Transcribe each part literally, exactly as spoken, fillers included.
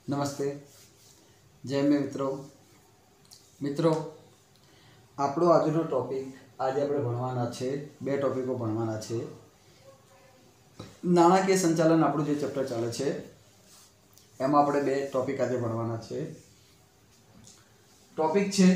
नमस्ते जय मे मित्रों मित्रों આપણો આજનો ટોપિક આજે આપણે ભણવાના છે બે ટોપિકો ભણવાના છે। નાણાકીય સંચાલન આપણું જે ચેપ્ટર ચાલે છે એમાં આપણે બે ટોપિક આજે ભણવાના છે। ટોપિક છે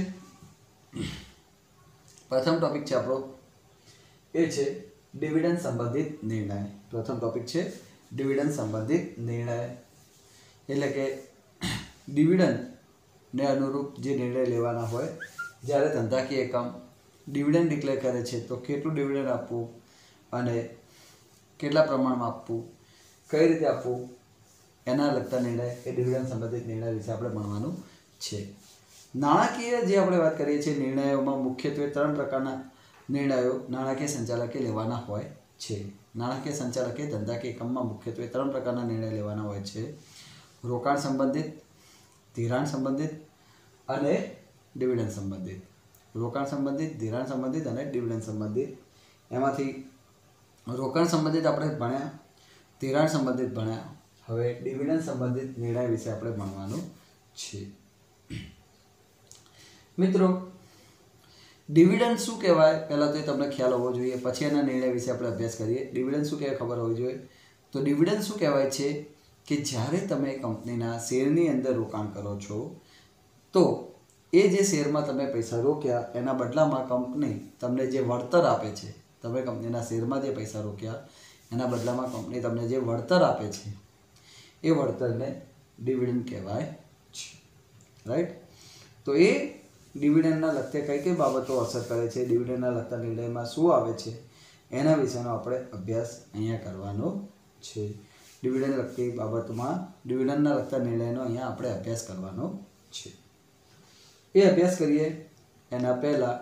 પ્રથમ ટોપિક છે આપણો એ છે ડિવિડન્ડ સંબંધિત નિર્ણય। પ્રથમ ટોપિક છે ડિવિડન્ડ સંબંધિત નિર્ણય એટલે કે ડિવિડન્ડ ને અનુરૂપ જે નિર્ણય લેવાના હોય જ્યારે ધંધાકીય એકમ ડિવિડન્ડ ડિક્લેર કરે છે તો કેટલું ડિવિડન્ડ આપવું અને કેટલા પ્રમાણમાં આપવું કઈ રીતે આપવું એના લગતા નિર્ણય એ ડિવિડન્ડ સંબંધિત નિર્ણય વિશે આપણે ભણવાનું છે। નાણાકીય જે આપણે વાત કરીએ છીએ નિર્ણયોમાં મુખ્યત્વે ત્રણ પ્રકારના નિર્ણયો નાણાકીય સંચાલકે લેવાના હોય છે। નાણાકીય સંચાલકે ધંધાકીય એકમમાં મુખ્યત્વે ત્રણ પ્રકારના નિર્ણય લેવાના હોય છે। રોકાણ સંબંધિત, ધિરાણ સંબંધિત અને ડિવિડન્ડ સંબંધિત। રોકાણ સંબંધિત, ધિરાણ સંબંધિત અને ડિવિડન્ડ સંબંધિત। એમાંથી રોકાણ સંબંધિત આપણે ભણ્યા, ધિરાણ સંબંધિત ભણ્યા, હવે ડિવિડન્ડ સંબંધિત નિર્ણય વિશે આપણે ભણવાનું છે। મિત્રો ડિવિડન્ડ શું કહેવાય પહેલાં તો એ તમને ખ્યાલ હોવો જોઈએ, પછી એના નિર્ણય વિશે આપણે અભ્યાસ કરીએ। ડિવિડન્ડ શું કહેવાય ખબર હોવી જોઈએ। તો ડિવિડન્ડ શું કહેવાય છે કે જ્યારે તમે કંપનીના શેરની અંદર રોકાણ કરો છો તો એ જે શેરમાં તમે પૈસા રોક્યા એના બદલામાં કંપની તમને જે વળતર આપે છે, તમે કંપનીના શેરમાં જે પૈસા રોક્યા એના બદલામાં કંપની તમને જે વળતર આપે છે એ વળતરને ડિવિડન્ડ કહેવાય છે, રાઈટ। તો એ ડિવિડન્ડના લગતે કઈ કઈ બાબતો અસર કરે છે, ડિવિડન્ડના લગતા નિર્ણયમાં શું આવે છે એના વિશેનો આપણે અભ્યાસ અહીંયા કરવાનો છે। ડિવિડન્ડ લગતી બાબતમાં ડિવિડન્ડના લગતા નિર્ણયનો અહીંયા આપણે અભ્યાસ કરવાનો છે। એ અભ્યાસ કરીએ એના પહેલાં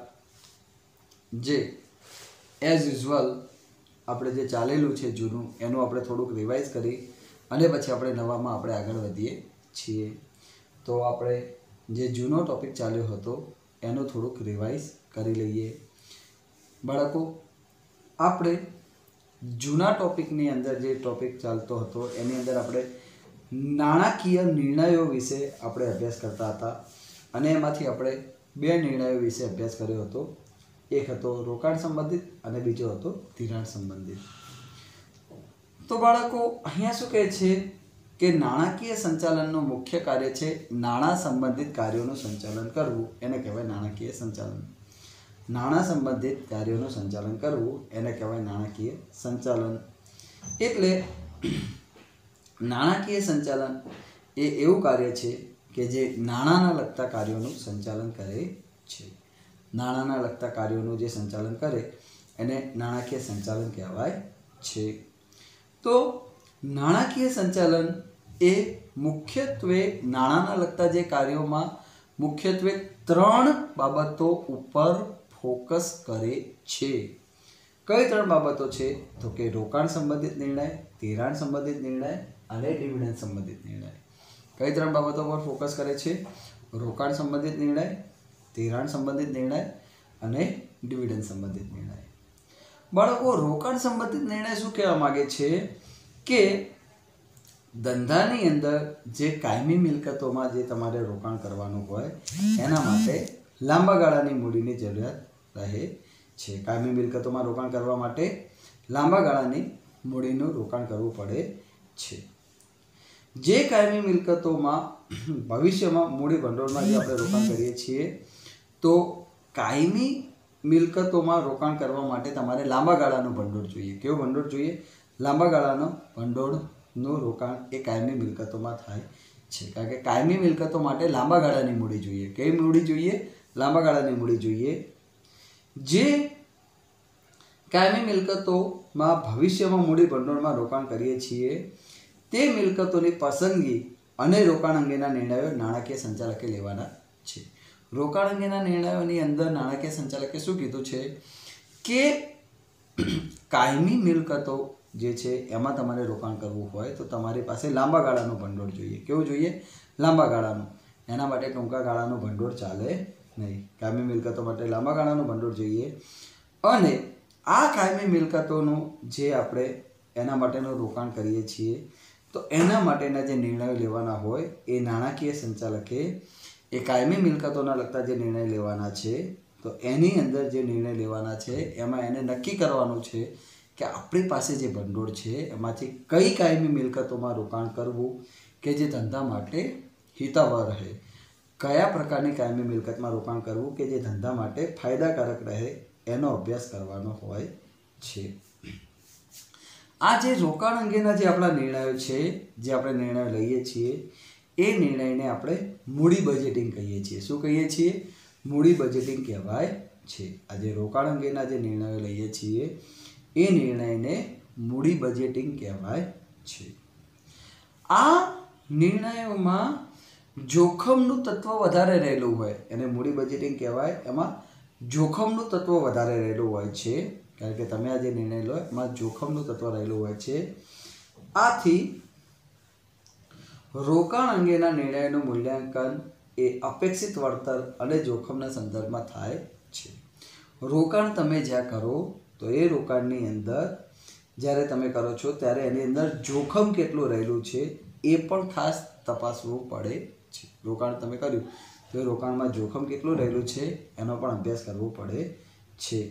જે એઝ યુઝ્યુઅલ આપણે જે ચાલેલું છે જૂનું એનું આપણે થોડુંક રિવાઇઝ કરી અને પછી આપણે નવામાં આપણે આગળ વધીએ છીએ। તો આપણે જે જૂનો ટૉપિક ચાલ્યો હતો એનું થોડુંક રિવાઇઝ કરી લઈએ। બાળકો આપણે જૂના ટૉપિકની અંદર જે ટૉપિક ચાલતો હતો એની અંદર આપણે નાણાકીય નિર્ણયો વિશે આપણે અભ્યાસ કરતા હતા અને એમાંથી આપણે બે નિર્ણયો વિશે અભ્યાસ કર્યો હતો। એક હતો રોકાણ સંબંધિત અને બીજો હતો ધિરાણ સંબંધિત। તો બાળકો અહીંયા શું કહે છે કે નાણાકીય સંચાલનનું મુખ્ય કાર્ય છે નાણાં સંબંધિત કાર્યોનું સંચાલન કરવું, એને કહેવાય નાણાકીય સંચાલન। નાણાં સંબંધિત કાર્યોનું સંચાલન કરવું એને કહેવાય નાણાકીય સંચાલન। એટલે નાણાકીય સંચાલન એ એવું કાર્ય છે કે જે નાણાંના લગતા કાર્યોનું સંચાલન કરે છે। નાણાંના લગતા કાર્યોનું જે સંચાલન કરે એને નાણાકીય સંચાલન કહેવાય છે। તો નાણાકીય સંચાલન એ મુખ્યત્વે નાણાંના લગતા જે કાર્યોમાં મુખ્યત્વે ત્રણ બાબતો ઉપર ફોકસ કરે છે। કઈ ત્રણ બાબતો છે તો કે રોકાણ સંબંધિત નિર્ણય, ધિરાણ સંબંધિત નિર્ણય અને ડિવિડન્ડ સંબંધિત નિર્ણય। કઈ ત્રણ બાબતો પર ફોકસ કરે છે? રોકાણ સંબંધિત નિર્ણય, ધિરાણ સંબંધિત નિર્ણય અને ડિવિડન્ડ સંબંધિત નિર્ણય। બાળકો રોકાણ સંબંધિત નિર્ણય શું કહેવા માગે છે કે ધંધાની અંદર જે કાયમી મિલકતોમાં જે તમારે રોકાણ કરવાનું હોય એના માટે લાંબા ગાળાની મૂડીની જરૂરિયાત રહે છે। કાયમી મિલકતોમાં રોકાણ કરવા માટે લાંબા ગાળાની મૂડીનું રોકાણ કરવું પડે છે। જે કાયમી મિલકતોમાં ભવિષ્યમાં મૂડી ભંડોળમાં જે આપણે રોકાણ કરીએ છીએ તો કાયમી મિલકતોમાં રોકાણ કરવા માટે તમારે લાંબા ગાળાનું ભંડોળ જોઈએ। કેવું ભંડોળ જોઈએ? લાંબા ગાળાનો ભંડોળનું રોકાણ એ કાયમી મિલકતોમાં થાય છે, કારણ કે કાયમી મિલકતો માટે લાંબા ગાળાની મૂડી જોઈએ। કઈ મૂડી જોઈએ? લાંબા ગાળાની મૂડી જોઈએ। જે કાયમી મિલકતોમાં ભવિષ્યમાં મૂડી ભંડોળમાં રોકાણ કરીએ છીએ તે મિલકતોની પસંદગી અને રોકાણ અંગેના નિર્ણયો નાણાકીય સંચાલકે લેવાના છે। રોકાણ અંગેના નિર્ણયોની અંદર નાણાકીય સંચાલકે શું કીધું છે કે કાયમી મિલકતો જે છે એમાં તમારે રોકાણ કરવું હોય તો તમારી પાસે લાંબા ગાળાનું ભંડોળ જોઈએ। કેવું જોઈએ? લાંબા ગાળાનું। એના માટે ટૂંકા ગાળાનું ભંડોળ ચાલે નહીં। કાયમી મિલકતો માટે લાંબા ગાળાનું ભંડોળ જોઈએ અને આ કાયમી મિલકતોનું જે આપણે એના માટેનું રોકાણ કરીએ છીએ તો એના માટેના જે નિર્ણયો લેવાના હોય એ નાણાકીય સંચાલકે એ કાયમી મિલકતોના લગતા જે નિર્ણય લેવાના છે તો એની અંદર જે નિર્ણય લેવાના છે એમાં એને નક્કી કરવાનું છે કે આપણી પાસે જે ભંડોળ છે એમાંથી કઈ કાયમી મિલકતોમાં રોકાણ કરવું કે જે ધંધા માટે હિતાવહ રહે, કયા પ્રકારની કાયમી મિલકતમાં રોકાણ કરવું કે જે ધંધા માટે ફાયદાકારક રહે, એનો અભ્યાસ કરવાનો હોય છે. આ જે રોકાણ અંગેના જે આપણા નિર્ણયો છે, જે આપણે નિર્ણયો લઈએ છીએ એ નિર્ણયને આપણે મૂડી બજેટિંગ કહીએ છીએ. શું કહીએ છીએ? મૂડી બજેટિંગ કહેવાય છે. આ જે રોકાણ અંગેના જે નિર્ણયો લઈએ છીએ એ નિર્ણયને મૂડી બજેટિંગ કહેવાય છે. આ નિર્ણયોમાં જોખમનું તત્વ વધારે રહેલું હોય એને મૂડી બજેટિંગ કહેવાય. એમાં જોખમનું તત્વ વધારે રહેલું હોય છે કારણ કે તમે આ જે નિર્ણય લો એમાં જોખમનું તત્વ રહેલું હોય છે. આથી રોકાણ અંગેના નિર્ણયનું મૂલ્યાંકન એ અપેક્ષિત વળતર અને જોખમના સંદર્ભમાં થાય છે. રોકાણ તમે જ્યાં કરો તો એ રોકાણની અંદર જ્યારે તમે કરો છો ત્યારે એની અંદર જોખમ કેટલું રહેલું છે એ પણ ખાસ તપાસવું પડે છે. રોકાણ તમે કર્યું તો એ રોકાણમાં જોખમ કેટલું રહેલું છે એનો પણ અભ્યાસ કરવો પડે છે.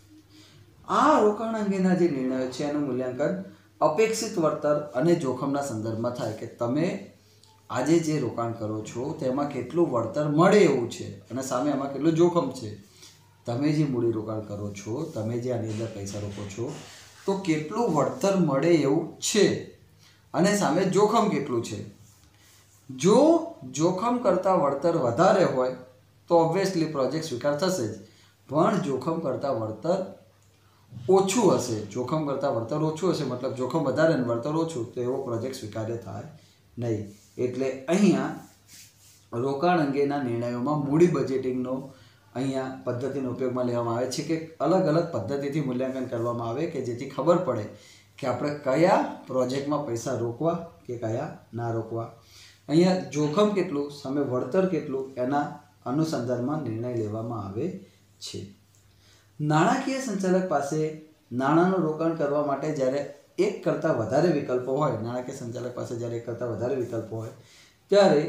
આ રોકાણ અંગેના જે નિર્ણયો છે એનું મૂલ્યાંકન અપેક્ષિત વળતર અને જોખમના સંદર્ભમાં થાય કે તમે આજે જે રોકાણ કરો છો તેમાં કેટલું વળતર મળે એવું છે અને સામે એમાં કેટલું જોખમ છે. તમે જે મૂડી રોકાણ કરો છો, તમે જે આની અંદર પૈસા રોકો છો તો કેટલું વળતર મળે એવું છે અને સામે જોખમ કેટલું છે. જો જોખમ કરતાં વળતર વધારે હોય તો ઓબ્વિયસલી પ્રોજેક્ટ સ્વીકાર થશે જ, પણ જોખમ કરતાં વળતર ઓછું હશે, જોખમ કરતાં વળતર ઓછું હશે મતલબ જોખમ વધારે અને વળતર ઓછું તો એવો પ્રોજેક્ટ સ્વીકાર્ય થાય નહીં. એટલે અહીંયા રોકાણ અંગેના નિર્ણયોમાં મૂડી બજેટિંગનો અહીંયા પદ્ધતિનો ઉપયોગમાં લેવામાં આવે છે કે અલગ અલગ પદ્ધતિથી મૂલ્યાંકન કરવામાં આવે કે જેથી ખબર પડે કે આપણે કયા પ્રોજેક્ટમાં પૈસા રોકવા કે કયા ના રોકવા. અહીંયા જોખમ કેટલું સામે વળતર કેટલું એના અનુસંધાનમાં નિર્ણય લેવામાં આવે છે. નાણાકીય સંચાલક પાસે નાણાંનું રોકાણ કરવા માટે જ્યારે એક કરતાં વધારે વિકલ્પો હોય, નાણાકીય સંચાલક પાસે જ્યારે એક કરતાં વધારે વિકલ્પો હોય ત્યારે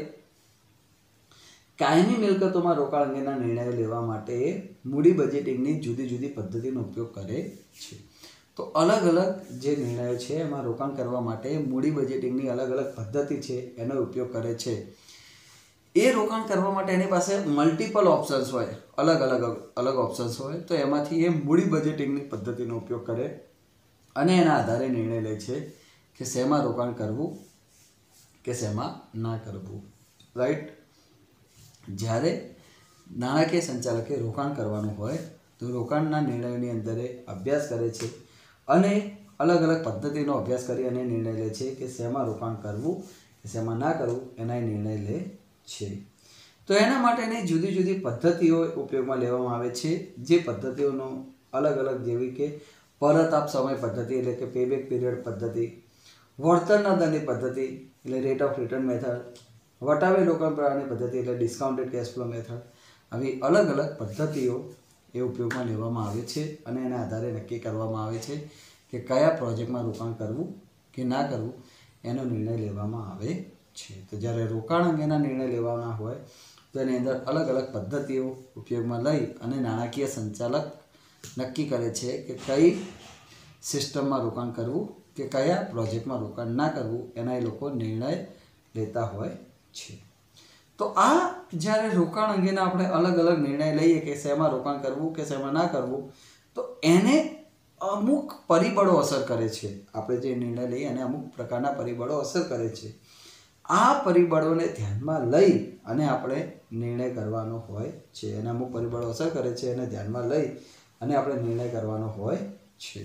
કાયમી મિલકતોમાં રોકાણ અંગેના નિર્ણયો લેવા માટે મૂડી બજેટિંગની જુદી જુદી પદ્ધતિનો ઉપયોગ કરે છે. તો અલગ અલગ જે નિર્ણયો છે એમાં રોકાણ કરવા માટે મૂડી બજેટિંગની અલગ અલગ પદ્ધતિ છે એનો ઉપયોગ કરે છે. એ રોકાણ કરવા માટે એની પાસે મલ્ટિપલ ઓપ્શન્સ હોય, અલગ અલગ અલગ ઓપ્શન્સ હોય તો એમાંથી એ મૂડી બજેટિંગની પદ્ધતિનો ઉપયોગ કરે અને એના આધારે નિર્ણય લે છે કે શેમાં રોકાણ કરવું કે શેમાં ના કરવું. રાઈટ. જ્યારે નાણાકીય સંચાલકે રોકાણ કરવાનું હોય તો રોકાણના નિર્ણયોની અંદર અભ્યાસ કરે છે અને અલગ અલગ પદ્ધતિનો અભ્યાસ કરી અને નિર્ણય લે છે કે શેમાં રોકાણ કરવું કે શેમાં ના કરવું એના નિર્ણય લે છે. તો એના માટેની જુદી જુદી પદ્ધતિઓ ઉપયોગમાં લેવામાં આવે છે. જે પદ્ધતિઓનો અલગ અલગ જેવી કે પરત આપ સમય પદ્ધતિ એટલે કે પેબેક પીરિયડ પદ્ધતિ, વળતરના દરની પદ્ધતિ એટલે રેટ ઓફ રિટર્ન મેથડ, વટાવે રોકાણ પ્રવાહની પદ્ધતિ એટલે ડિસ્કાઉન્ટેડ કેશ ફ્લો મેથડ. આવી અલગ અલગ પદ્ધતિઓ એ ઉપયોગમાં લેવામાં આવે છે અને એના આધારે નક્કી કરવામાં આવે છે કે કયા પ્રોજેક્ટમાં રોકાણ કરવું કે ના કરવું એનો નિર્ણય લેવામાં આવે છે. તો જ્યારે રોકાણ અંગેના નિર્ણય લેવાના હોય તો એની અંદર અલગ અલગ પદ્ધતિઓ ઉપયોગમાં લઈ અને નાણાકીય સંચાલક નક્કી કરે છે કે કઈ સિસ્ટમમાં રોકાણ કરવું કે કયા પ્રોજેક્ટમાં રોકાણ ના કરવું એના એ લોકો નિર્ણય લેતા હોય છે. તો આ જ્યારે રોકાણ અંગેના આપણે અલગ અલગ નિર્ણય લઈએ કે શેમાં રોકાણ કરવું કે શેમાં ના કરવું તો એને અમુક પરિબળો અસર કરે છે. આપણે જે નિર્ણય લઈએ એને અમુક પ્રકારના પરિબળો અસર કરે છે. આ પરિબળોને ધ્યાનમાં લઈ અને આપણે નિર્ણય કરવાનો હોય છે. એને અમુક પરિબળો અસર કરે છે એને ધ્યાનમાં લઈ અને આપણે નિર્ણય કરવાનો હોય છે.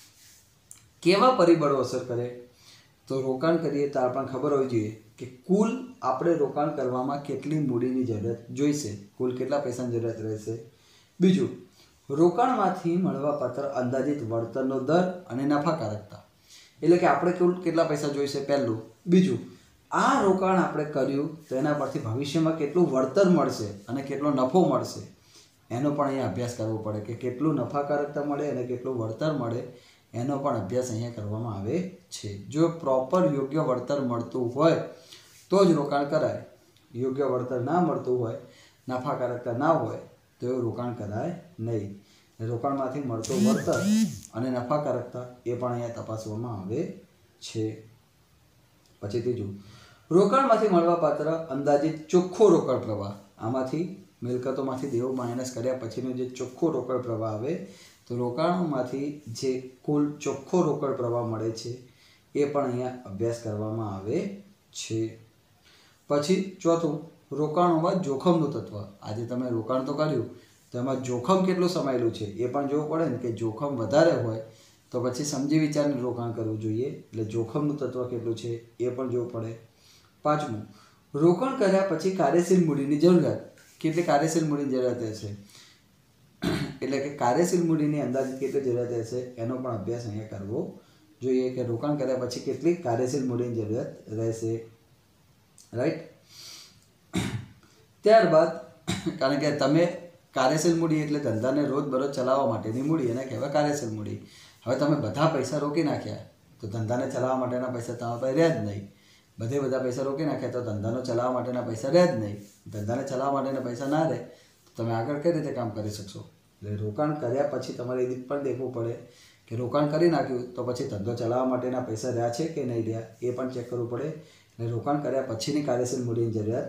કેવા પરિબળો અસર કરે? તો રોકાણ કરીએ તો આપણને ખબર હોવી જોઈએ કે કુલ આપણે રોકાણ કરવામાં કેટલી મૂડીની જરૂરત જોઈશે, કુલ કેટલા પૈસાની જરૂરત રહેશે. બીજું, રોકાણમાંથી મળવાપાત્ર અંદાજિત વળતરનો દર અને નફાકારકતા એટલે કે આપણે કુલ કેટલા પૈસા જોઈશે પહેલું. બીજું, આ રોકાણ આપણે કર્યું તો એના પરથી ભવિષ્યમાં કેટલું વળતર મળશે અને કેટલો નફો મળશે એનો પણ અહીંયા અભ્યાસ કરવો પડે કે કેટલું નફાકારકતા મળે અને કેટલું વળતર મળે એનો પણ અભ્યાસ અહીંયા કરવામાં આવે છે. જો પ્રોપર યોગ્ય વળતર મળતું હોય તો જ રોકાણ કરાય. યોગ્ય વળતર ના મળતું હોય, નફાકારકતા ના હોય તો એવું રોકાણ કરાય નહીં. રોકાણમાંથી મળતું વળતર અને નફાકારકતા એ પણ અહીંયા તપાસવામાં આવે છે. પછી ત્રીજું, રોકાણમાંથી મળવાપાત્ર અંદાજિત ચોખ્ખો રોકડ પ્રવાહ. આમાંથી મિલકતોમાંથી દેવું માઇનસ કર્યા પછીનો જે ચોખ્ખો રોકડ પ્રવાહ આવે તો રોકાણોમાંથી જે કુલ ચોખ્ખો રોકડ પ્રવાહ મળે છે એ પણ અહીંયા અભ્યાસ કરવામાં આવે છે. પછી ચોથું, રોકાણોમાં જોખમનું તત્વ. આજે તમે રોકાણ તો કર્યું તો એમાં જોખમ કેટલું સમાયેલું છે એ પણ જોવું પડે ને, કે જોખમ વધારે હોય તો પછી સમજી વિચારીને રોકાણ કરવું જોઈએ. એટલે જોખમનું તત્વ કેટલું છે એ પણ જોવું પડે. પાંચમું, રોકાણ કર્યા પછી કાર્યશીલ મૂડીની જરૂરિયાત. કેટલી કાર્યશીલ મૂડીની જરૂરિયાત હશે, એટલે કે કાર્યશીલ મૂડીની અંદાજિત કેટલી જરૂરિયાત હશે એનો પણ અભ્યાસ અહીંયા કરવો જોઈએ, કે રોકાણ કર્યા પછી કેટલી કાર્યશીલ મૂડીની જરૂરિયાત રહેશે. રાઈટ. ત્યારબાદ, કારણ કે તમે કાર્યશીલ મૂડી એટલે ધંધાને રોજબરોજ ચલાવવા માટેની મૂડી, એને કહેવાય કાર્યશીલ મૂડી. હવે તમે બધા પૈસા રોકી નાખ્યા તો ધંધાને ચલાવવા માટેના પૈસા તમારા પાસે રહે જ નહીં. બધે બધા પૈસા રોકી નાખ્યા તો ધંધાનો ચલાવવા માટેના પૈસા રહે જ નહીં. ધંધાને ચલાવવા માટેના પૈસા ના રહે તો તમે આગળ કઈ રીતે કામ કરી શકશો. એટલે રોકાણ કર્યા પછી તમારે એ રીત પણ દેખવું પડે કે રોકાણ કરી નાખ્યું તો પછી ધંધો ચલાવવા માટેના પૈસા રહ્યા છે કે નહીં રહ્યા એ પણ ચેક કરવું પડે. એટલે રોકાણ કર્યા પછીની કાર્યશીલ મૂડીની જરૂરિયાત.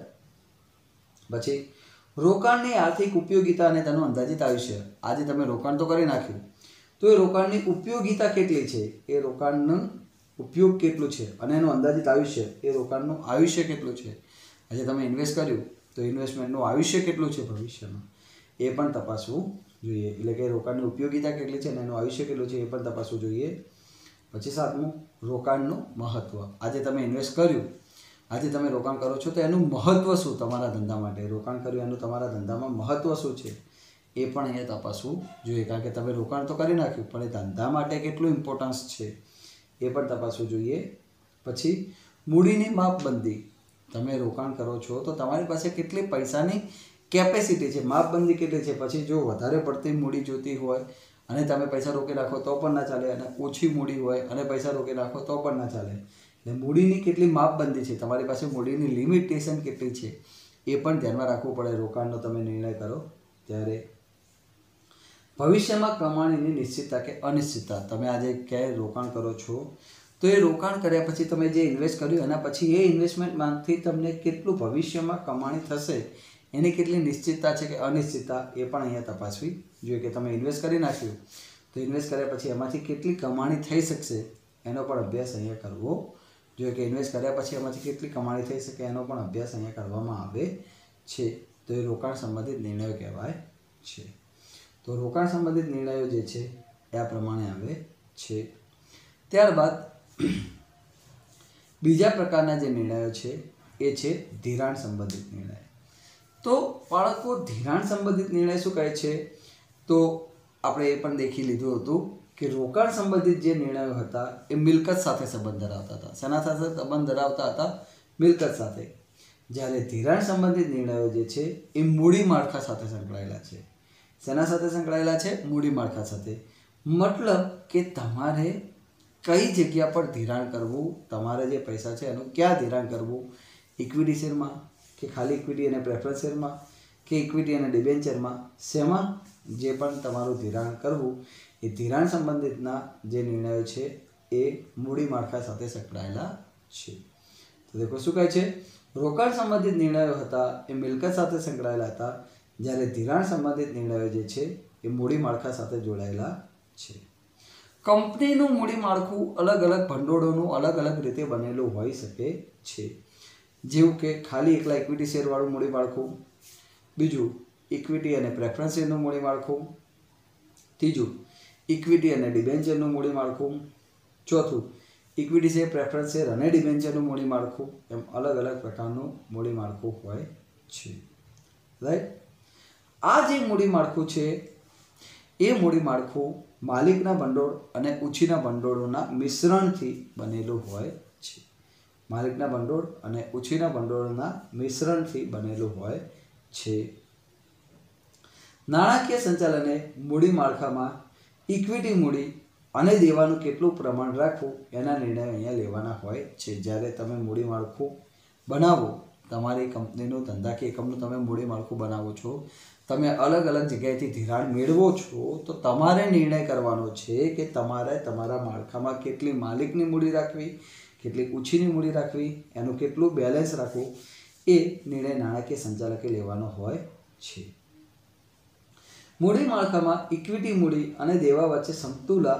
પછી રોકાણની આર્થિક ઉપયોગિતા અને તેનું અંદાજિત આયુષ્ય. આજે તમે રોકાણ તો કરી નાખ્યું તો એ રોકાણની ઉપયોગિતા કેટલી છે, એ રોકાણનો ઉપયોગ કેટલું છે, અને એનું અંદાજિત આયુષ્ય, એ રોકાણનું આયુષ્ય કેટલું છે. આજે તમે ઇન્વેસ્ટ કર્યું તો ઇન્વેસ્ટમેન્ટનું આયુષ્ય કેટલું છે ભવિષ્યમાં એ પણ તપાસવું જોઈએ. એટલે કે રોકાણની ઉપયોગિતા કેટલી છે અને એનું આયુષ્ય કેટલું છે એ પણ તપાસવું જોઈએ. પછી સાતમું, રોકાણનું મહત્ત્વ. આજે તમે ઇન્વેસ્ટ કર્યું, આજે તમે રોકાણ કરો છો તો એનું મહત્ત્વ શું તમારા ધંધા માટે. રોકાણ કર્યું એનું તમારા ધંધામાં મહત્ત્વ શું છે એ પણ અહીંયા તપાસવું જોઈએ. કારણ કે તમે રોકાણ તો કરી નાખ્યું પણ એ ધંધા માટે કેટલું ઇમ્પોર્ટન્સ છે એ પણ તપાસવું જોઈએ. પછી મૂડીની માપબંધી. તમે રોકાણ કરો છો તો તમારી પાસે કેટલી પૈસાની કેપેસિટી છે, માપબંધી કેટલી છે. પછી જો વધારે પડતી મૂડી જોતી હોય અને તમે પૈસા રોકી રાખો તો પણ ના ચાલે, અને ઓછી મૂડી હોય અને પૈસા રોકી રાખો તો પણ ના ચાલે. એટલે મૂડીની કેટલી માપબંધી છે, તમારી પાસે મૂડીની લિમિટેશન કેટલી છે એ પણ ધ્યાનમાં રાખવું પડે રોકાણનો તમે નિર્ણય કરો ત્યારે. ભવિષ્યમાં કમાણીની નિશ્ચિતતા કે અનિશ્ચિતતા. તમે આજે ક્યાંય રોકાણ કરો છો તો એ રોકાણ કર્યા પછી તમે જે ઇન્વેસ્ટ કર્યું એના પછી એ ઇન્વેસ્ટમેન્ટમાંથી તમને કેટલું ભવિષ્યમાં કમાણી થશે એની કેટલી નિશ્ચિતતા છે કે અનિશ્ચિતતા એ પણ અહીંયા તપાસવી જોઈએ. કે તમે ઇન્વેસ્ટ કરી નાખ્યું તો ઇન્વેસ્ટ કર્યા પછી એમાંથી કેટલી કમાણી થઈ શકશે એનો પણ અભ્યાસ અહીંયા કરવો જોઈએ. કે ઇન્વેસ્ટ કર્યા પછી એમાંથી કેટલી કમાણી થઈ શકે એનો પણ અભ્યાસ અહીંયા કરવામાં આવે છે. તો એ રોકાણ સંબંધિત નિર્ણયો કહેવાય છે. તો રોકાણ સંબંધિત નિર્ણયો જે છે એ આ પ્રમાણે આવે છે. ત્યારબાદ બીજા પ્રકારના જે નિર્ણયો છે એ છે ધિરાણ સંબંધિત નિર્ણય. તો બાળકો, ધિરાણ સંબંધિત નિર્ણય શું કહે છે તો આપણે એ પણ દેખી લીધું હતું કે રોકાણ સંબંધિત જે નિર્ણયો હતા એ મિલકત સાથે સંબંધ ધરાવતા હતા. શેના સાથે સંબંધ ધરાવતા હતા? મિલકત સાથે. જ્યારે ધિરાણ સંબંધિત નિર્ણયો જે છે એ મૂડી માળખા સાથે સંકળાયેલા છે. શેના સાથે સંકળાયેલા છે? મૂડી માળખા સાથે. મતલબ કે તમારે કઈ જગ્યા પર ધિરાણ કરવું, તમારે જે પૈસા છે એનું ક્યાં ધિરાણ કરવું, ઇક્વિટી શેરમાં કે ખાલી ઇક્વિટી અને પ્રેફરન્સ શેરમાં કે ઇક્વિટી અને ડિબેન્ચરમાં, શેમાં જે પણ તમારું ધિરાણ કરવું એ ધિરાણ સંબંધિતના જે નિર્ણયો છે એ મૂડી માળખા સાથે સંકળાયેલા છે. તો દેખો શું કહે છે, રોકાણ સંબંધિત નિર્ણયો હતા એ મિલકત સાથે સંકળાયેલા હતા, જ્યારે ધિરાણ સંબંધિત નિર્ણયો જે છે એ મૂડી માળખા સાથે જોડાયેલા છે. કંપનીનું મૂડી માળખું અલગ અલગ ભંડોળોનું અલગ અલગ રીતે બનેલું હોઈ શકે છે. જેવું કે ખાલી એકલા ઇક્વિટી શેરવાળું મૂડી માળખું, બીજું ઇક્વિટી અને પ્રેફરન્સ શેરનું મૂડી માળખું, ત્રીજું ઇક્વિટી અને ડિબેન્ચરનું મૂડી માળખું, ચોથું ઇક્વિટી શેર, પ્રેફરન્સ શેર અને ડિબેન્ચરનું મૂડી માળખું. એમ અલગ અલગ પ્રકારનું મૂડી માળખું હોય છે. રાઈટ. આ જે મૂડી માળખું છે એ મૂડી માળખું માલિકના ભંડોળ અને ઉછીના ભંડોળોના મિશ્રણથી બનેલું હોય છે. માલિકના ભંડોળ અને ઉછીના ભંડોળના મિશ્રણથી બનેલું હોય છે. નાણાકીય સંચાલને મૂડી માળખામાં ઇક્વિટી મૂડી અને દેવાનું કેટલું પ્રમાણ રાખવું એના નિર્ણય અહીંયા લેવાના હોય છે. જ્યારે તમે મૂડી માળખું બનાવો, તમારી કંપનીનું ધંધાકીય એકમનું તમે મૂડી માળખું બનાવો છો, તમે અલગ અલગ જગ્યાએથી ધિરાણ મેળવો છો, તો તમારે નિર્ણય કરવાનો છે કે તમારે તમારા માળખામાં કેટલી માલિકની મૂડી રાખવી, કેટલી ઓછીની મૂડી રાખવી, એનું કેટલું બેલેન્સ રાખવું, એ નિર્ણય નાણાકીય સંચાલકે લેવાનો હોય છે. મૂડી માળખામાં ઇક્વિટી મૂડી અને દેવા વચ્ચે સમતુલા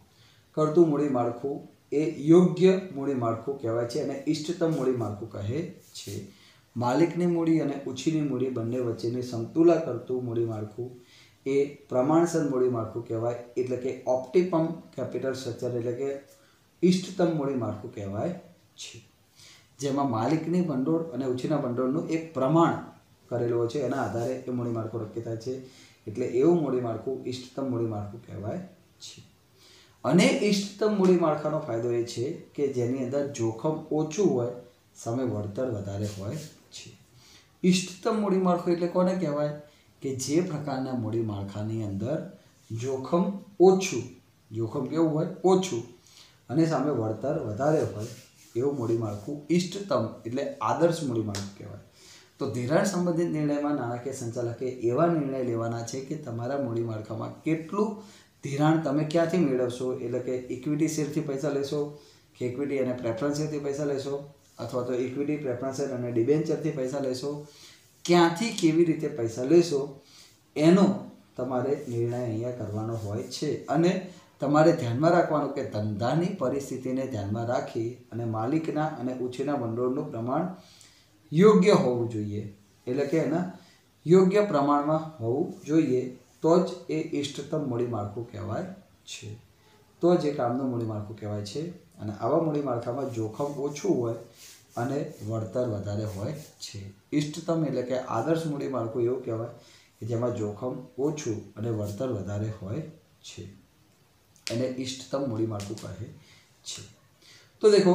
કરતું મૂડી માળખું એ યોગ્ય મૂડી માળખું કહેવાય છે અને ઇષ્ટતમ મૂડી માળખું કહે છે. માલિકની મૂડી અને ઓછીની મૂડી બંને વચ્ચેની સમતુલા કરતું મૂડી માળખું એ પ્રમાણસર મૂડી માળખું કહેવાય, એટલે કે ઓપ્ટિમમ કેપિટલ સ્ટ્રક્ચર, એટલે કે ઇષ્ટતમ મૂડી માળખું કહેવાય છે. જેમાં માલિકની ભંડોળ અને ઓછીના ભંડોળનું એક પ્રમાણ કરેલું હોય છે, એના આધારે એ મૂડી માળખું નક્કી થાય છે. એટલે એવું મૂડી માળખું ઇષ્ટતમ મૂડી માળખું કહેવાય છે. અને ઇષ્ટતમ મૂડી માળખાનો ફાયદો એ છે કે જેની અંદર જોખમ ઓછું હોય, સામે વળતર વધારે હોય છે. ઇષ્ટતમ મૂડી માળખું એટલે કોને કહેવાય? કે જે પ્રકારના મૂડી માળખાની અંદર જોખમ ઓછું, જોખમ કેવું હોય? ઓછું, અને સામે વળતર વધારે હોય, એવું મૂડી માળખું ઇષ્ટતમ એટલે આદર્શ મૂડી માળખું કહેવાય. તો ધિરાણ સંબંધિત નિર્ણયમાં નાણાકીય સંચાલકે એવા નિર્ણય લેવાના છે કે તમારા મૂડી માળખામાં કેટલું ધિરાણ તમે ક્યાંથી મેળવશો, એટલે કે ઇક્વિટી શેરથી પૈસા લેશો કે ઇક્વિટી અને પ્રેફરન્સ શેરથી પૈસા લેશો, અથવા તો ઇક્વિટી, પ્રેફરન્સ શેર અને ડિબેન્ચરથી પૈસા લેશો, ક્યાંથી કેવી રીતે પૈસા લેશો, એનો તમારે નિર્ણય અહીંયા કરવાનો હોય છે. અને તમારે ધ્યાનમાં રાખવાનું કે ધંધાની પરિસ્થિતિને ધ્યાનમાં રાખી અને માલિકના અને ઓછીના ભંડોળનું પ્રમાણ યોગ્ય હોવું જોઈએ, એટલે કે એના યોગ્ય પ્રમાણમાં હોવું જોઈએ, તો જ એ ઇષ્ટતમ મૂડી માળખું કહેવાય છે, તો જ એ કામનું મૂડી માળખું કહેવાય છે. અને આવા મૂડી માળખામાં જોખમ ઓછું હોય અને વળતર વધારે હોય છે. ઇષ્ટતમ એટલે કે આદર્શ મૂડી માળખું એવું કહેવાય કે જેમાં જોખમ ઓછું અને વળતર વધારે હોય છે, એને ઇષ્ટતમ મૂડી માળખું કહે છે. તો દેખો,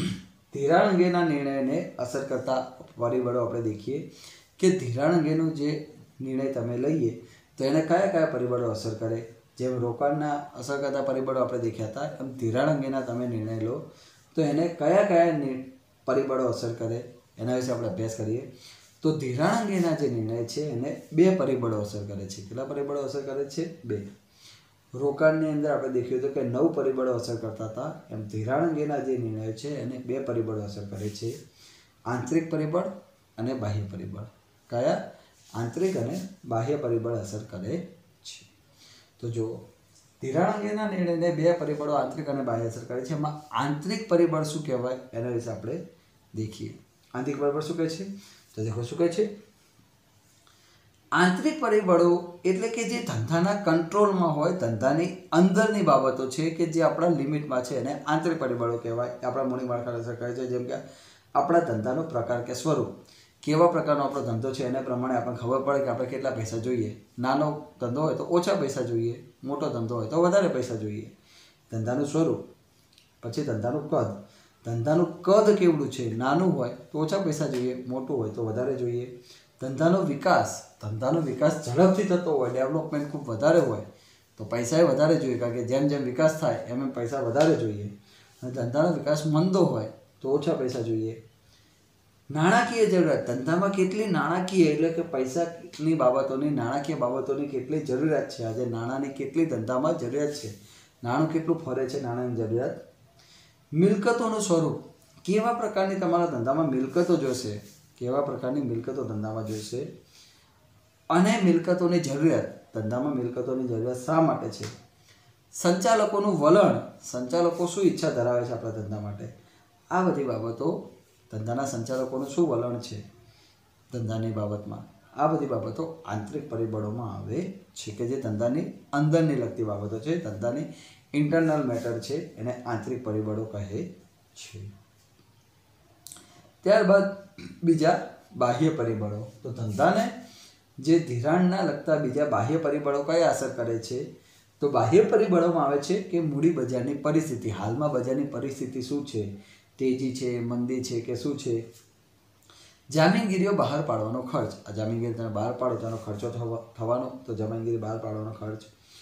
ધિરાણ અંગેના નિર્ણયને અસર કરતા પરિબળો આપણે દેખીએ કે ધિરાણ અંગેનો જે નિર્ણય તમે લઈએ તો એને કયા કયા પરિબળો અસર કરે. જેમ રોકાણના અસર કરતા પરિબળો આપણે દેખ્યા હતા, એમ ધિરાણ અંગેના તમે નિર્ણય લો તો એને કયા કયા પરિબળો અસર કરે એના વિશે આપણે અભ્યાસ કરીએ. તો ધિરાણ અંગેના જે નિર્ણય છે એને બે પરિબળો અસર કરે છે. કેટલા પરિબળો અસર કરે છે? બે. રોકાણની અંદર આપણે દેખ્યું હતું કે નવ પરિબળો અસર કરતા હતા, એમ ધિરાણ અંગેના જે નિર્ણય છે એને બે પરિબળો અસર કરે છે, આંતરિક પરિબળ અને બાહ્ય પરિબળ. કયા? આંતરિક અને બાહ્ય પરિબળ અસર કરે છે. તો જો ધિરાણ અંગેના નિર્ણયને બે પરિબળો આંતરિક અને બાહ્ય અસર કરે છે. એમાં આંતરિક પરિબળ શું કહેવાય એના વિશે આપણે દેખીએ. આંતરિક પરિબળ શું કહે છે? તો દેખો શું કહે છે, આંતરિક પરિબળો એટલે કે જે ધંધાના કંટ્રોલમાં હોય, ધંધાની અંદરની બાબતો છે કે જે આપણા લિમિટમાં છે, એને આંતરિક પરિબળો કહેવાય. આપણા મૂડી માળખાને અસર કરે છે. જેમ કે આપણા ધંધાનો પ્રકાર કે સ્વરૂપ, કેવા પ્રકારનો આપણો ધંધો છે એને પ્રમાણે આપણને ખબર પડે કે આપણે કેટલા પૈસા જોઈએ. નાનો ધંધો હોય તો ઓછા પૈસા જોઈએ, મોટો ધંધો હોય તો વધારે પૈસા જોઈએ. ધંધાનું સ્વરૂપ, પછી ધંધાનું કદ. ધંધાનું કદ કેવડું છે? નાનું હોય તો ઓછા પૈસા જોઈએ, મોટું હોય તો વધારે જોઈએ. ધંધાનો વિકાસ, ધંધાનો વિકાસ ઝડપથી થતો હોય, ડેવલપમેન્ટ ખૂબ વધારે હોય તો પૈસા એ વધારે જોઈએ, કારણ કે જેમ જેમ વિકાસ થાય એમ એમ પૈસા વધારે જોઈએ. અને ધંધાનો વિકાસ મંદો હોય તો ઓછા પૈસા જોઈએ. નાણાકીય જરૂરિયાત, ધંધામાં કેટલી નાણાકીય એટલે કે પૈસાની બાબતોની, નાણાકીય બાબતોની કેટલી જરૂરિયાત છે, આજે નાણાંની કેટલી ધંધામાં જરૂરિયાત છે, નાણું કેટલું ફરે છે, નાણાંની જરૂરિયાત. મિલકતોનું સ્વરૂપ, કેવા પ્રકારની તમારા ધંધામાં મિલકતો જોશે, કેવા પ્રકારની મિલકતો ધંધામાં જોઈશે. અને મિલકતોની જરૂરિયાત, ધંધામાં મિલકતોની જરૂરિયાત શા માટે છે. સંચાલકોનું વલણ, સંચાલકો શું ઈચ્છા ધરાવે છે આપણા ધંધા માટે. આ બધી બાબતો, ધંધાના સંચાલકોનું શું વલણ છે ધંધાની બાબતમાં, આ બધી બાબતો આંતરિક પરિબળોમાં આવે છે કે જે ધંધાની અંદરની લગતી બાબતો છે, ધંધાની ઇન્ટરનલ મેટર છે, એને આંતરિક પરિબળો કહે છે. ત્યારબાદ બીજા બાહ્ય પરિબળો. તો ધંધાને જે ધિરાણના લગતા બીજા બાહ્ય પરિબળો કયા અસર કરે છે? તો બાહ્ય પરિબળોમાં આવે છે કે મૂડી બજારની પરિસ્થિતિ, હાલમાં બજારની પરિસ્થિતિ શું છે, તેજી છે, મંદી છે કે શું છે. જામીનગીરીઓ બહાર પાડવાનો ખર્ચ, આ જામીનગીરી તમે બહાર પાડો તેનો ખર્ચો થવાનો, તો જામીનગીરી બહાર પાડવાનો ખર્ચ.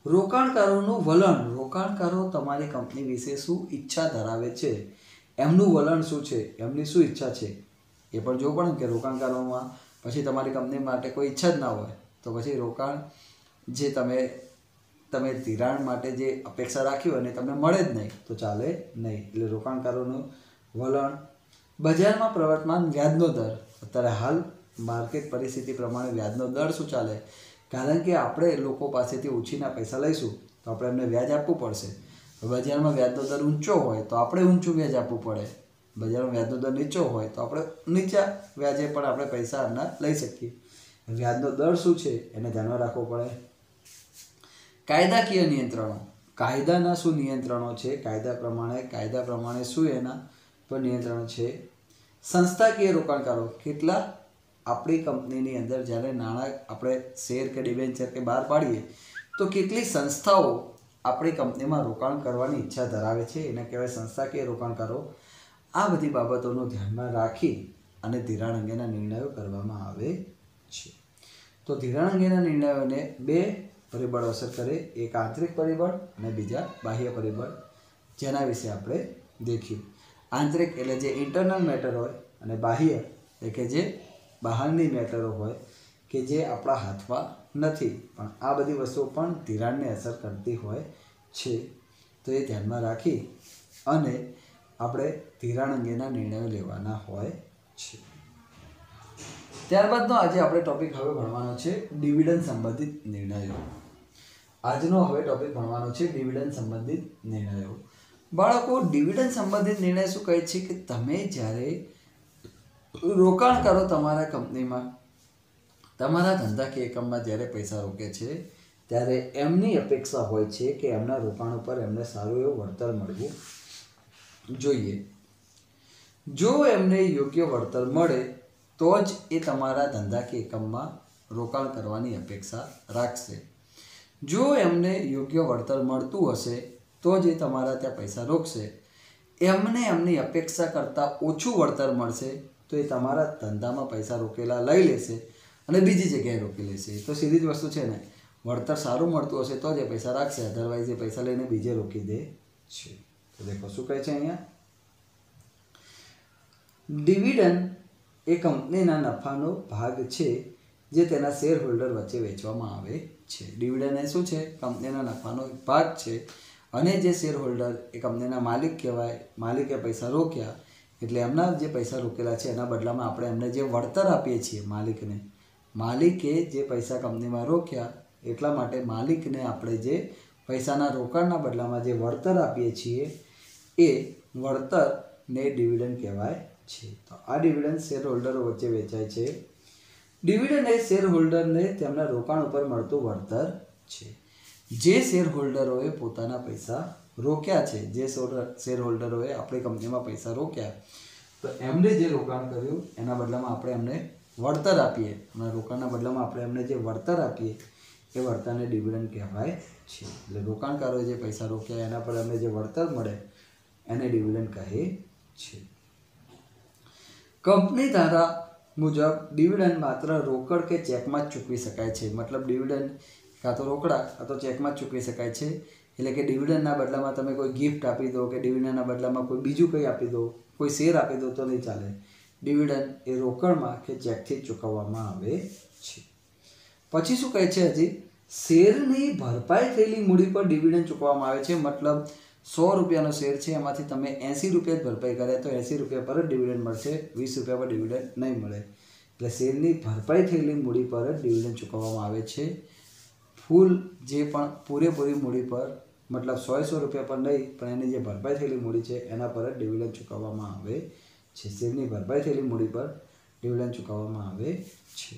રોકાણકારોનું વલણ, રોકાણકારો તમારી કંપની વિશે શું ઈચ્છા ધરાવે છે, એમનું વલણ શું છે, એમની શું ઈચ્છા છે એ પણ જોવું પડે કે રોકાણકારોમાં પછી તમારી કંપની માટે કોઈ ઈચ્છા જ ના હોય તો પછી રોકાણ જે તમે તમે ધિરાણ માટે જે અપેક્ષા રાખી હોય ને તમને મળે જ નહીં તો ચાલે નહીં. એટલે રોકાણકારોનું વલણ. બજારમાં પ્રવર્તમાન વ્યાજનો દર, અત્યારે હાલ માર્કેટ પરિસ્થિતિ પ્રમાણે વ્યાજનો દર શું ચાલે, કારણ કે આપણે લોકો પાસેથી ઓછીના પૈસા લઈશું તો આપણે એમને વ્યાજ આપવું પડશે. બજારમાં વ્યાજનો દર ઊંચો હોય તો આપણે ઊંચું વ્યાજ આપવું પડે, બજારમાં વ્યાજનો દર નીચો હોય તો આપણે નીચા વ્યાજે પણ આપણે પૈસા એમના લઈ શકીએ. વ્યાજનો દર શું છે એને ધ્યાનમાં રાખવો પડે. કાયદાકીય નિયંત્રણો, કાયદાના શું નિયંત્રણો છે, કાયદા પ્રમાણે કાયદા પ્રમાણે શું એના પર નિયંત્રણો છે. સંસ્થાકીય રોકાણકારો, કેટલા આપણી કંપનીની અંદર જ્યારે નાણાં આપણે શેર કે ડિબેન્ચર કે બહાર પાડીએ તો કેટલી સંસ્થાઓ આપણી કંપનીમાં રોકાણ કરવાની ઈચ્છા ધરાવે છે, એને કહેવાય સંસ્થાકીય રોકાણકારો. આ બધી બાબતોનું ધ્યાનમાં રાખી અને ધિરાણ અંગેના નિર્ણયો કરવામાં આવે છે. તો ધિરાણ અંગેના નિર્ણયોને બે પરિબળો અસર કરે, એક આંતરિક પરિબળ અને બીજા બાહ્ય પરિબળ, જેના વિશે આપણે દેખ્યું. આંતરિક એટલે જે ઇન્ટરનલ મેટર હોય અને બાહ્ય એટલે કે જે બહારની મેટરો હોય કે જે આપણા હાથમાં નથી, પણ આ બધી વસ્તુઓ પણ ધિરાણને અસર કરતી હોય છે. તો એ ધ્યાનમાં રાખી અને આપણે ધિરાણ અંગેના નિર્ણયો લેવાના હોય છે. ત્યારબાદનો આજે આપણે ટોપિક હવે ભણવાનો છે ડિવિડન્ડ સંબંધિત નિર્ણયો. આજનો હવે ટોપિક ભણવાનો છે ડિવિડન્ડ સંબંધિત નિર્ણયો. બાળકો, ડિવિડન્ડ સંબંધિત નિર્ણય શું કહે છે કે તમે જ્યારે રોકાણ કરો તમારા કંપનીમાં, તમારા ધંધાકીય એકમમાં જ્યારે પૈસા રોકે છે ત્યારે એમની અપેક્ષા હોય છે કે એમના રોકાણ ઉપર એમને સારું એવું વળતર મળવું જોઈએ. જો એમને યોગ્ય વળતર મળે તો જ એ તમારા ધંધાકીય એકમમાં રોકાણ કરવાની અપેક્ષા રાખશે. જો એમને યોગ્ય વળતર મળતું હશે તો જ એ તમારા ત્યાં પૈસા રોકશે. એમને એમની અપેક્ષા કરતાં ઓછું વળતર મળશે તો એ તમારા ધંધામાં પૈસા રોકેલા લઈ લેશે અને બીજી જગ્યાએ રોકી લેશે. તો સીધી જ વસ્તુ છે ને, વળતર સારું મળતું હશે તો જ એ પૈસા રાખશે, અધરવાઇઝ એ પૈસા લઈને બીજે રોકી દે છે. તો દેખો શું કહે છે અહીંયા, ડિવિડન્ડ એ કંપનીના નફાનો ભાગ છે જે તેના શેર હોલ્ડર વચ્ચે વેચવામાં આવે છે. ડિવિડન્ડ એ શું છે, કંપનીના નફાનો એક ભાગ છે અને જે શેર હોલ્ડર એ કંપનીના માલિક કહેવાય, માલિકે પૈસા રોક્યા એટલે એમના જે પૈસા રોકેલા છે એના બદલામાં આપણે એમને જે વળતર આપીએ છીએ માલિકને, માલિકે જે પૈસા કંપનીમાં રોક્યા એટલા માટે માલિકને આપણે જે પૈસાના રોકાણના બદલામાં જે વળતર આપીએ છીએ એ વળતરને ડિવિડન્ડ કહેવાય છે. તો આ ડિવિડન્ડ શેર હોલ્ડરો વચ્ચે વેચાય છે. ડિવિડન્ડ એ શેર હોલ્ડરને તેમના રોકાણ ઉપર મળતું વળતર છે. જે શેર હોલ્ડરોએ પોતાના પૈસા રોક્યા છે, જે શેર હોલ્ડરોએ આપણી કંપનીમાં પૈસા રોક્યા તો એમને જે રોકાણ કર્યું એના બદલામાં આપણે એમને વળતર આપીએ, અને રોકાણના બદલામાં આપણે એમને જે વળતર આપીએ એ વળતરને ડિવિડન્ડ કહેવાય છે. એટલે રોકાણકારોએ જે પૈસા રોક્યા એના પર એમને જે વળતર મળે એને ડિવિડન્ડ કહે છે. કંપની ધારા મુજબ ડિવિડન્ડ માત્ર રોકડ કે ચેકમાં જ ચૂકવી શકાય છે. મતલબ ડિવિડન્ડ કાં તો રોકડા કાં તો ચેકમાં જ ચૂકવી શકાય છે. એટલે કે ડિવિડન્ડના બદલામાં તમે કોઈ ગિફ્ટ આપી દો કે ડિવિડન્ડના બદલામાં કોઈ બીજું કંઈ આપી દો, કોઈ શેર આપી દો તો નહીં ચાલે. ડિવિડન્ડ એ રોકડમાં કે ચેકથી જ ચૂકવવામાં આવે છે. પછી શું કહે છે હજી, શેરની ભરપાઈ થયેલી મૂડી પર ડિવિડન્ડ ચૂકવવામાં આવે છે. મતલબ સો રૂપિયાનો શેર છે એમાંથી તમે એંસી રૂપિયા જ ભરપાઈ કર્યા તો એંસી રૂપિયા પર જ ડિવિડન્ડ મળશે, વીસ રૂપિયા પર ડિવિડન્ડ નહીં મળે. એટલે શેરની ભરપાઈ થયેલી મૂડી પર જ ડિવિડન્ડ ચૂકવવામાં આવે છે. ફૂલ જે પણ પૂરેપૂરી મૂડી પર, મતલબ સો સો રૂપિયા પર નહીં પણ એની જે ભરપાઈ થયેલી મૂડી છે એના પર જ ડિવિડન્ડ ચૂકવવામાં આવે છે. શેરની ભરપાઈ થયેલી મૂડી પર ડિવિડન્ડ ચૂકવવામાં આવે છે.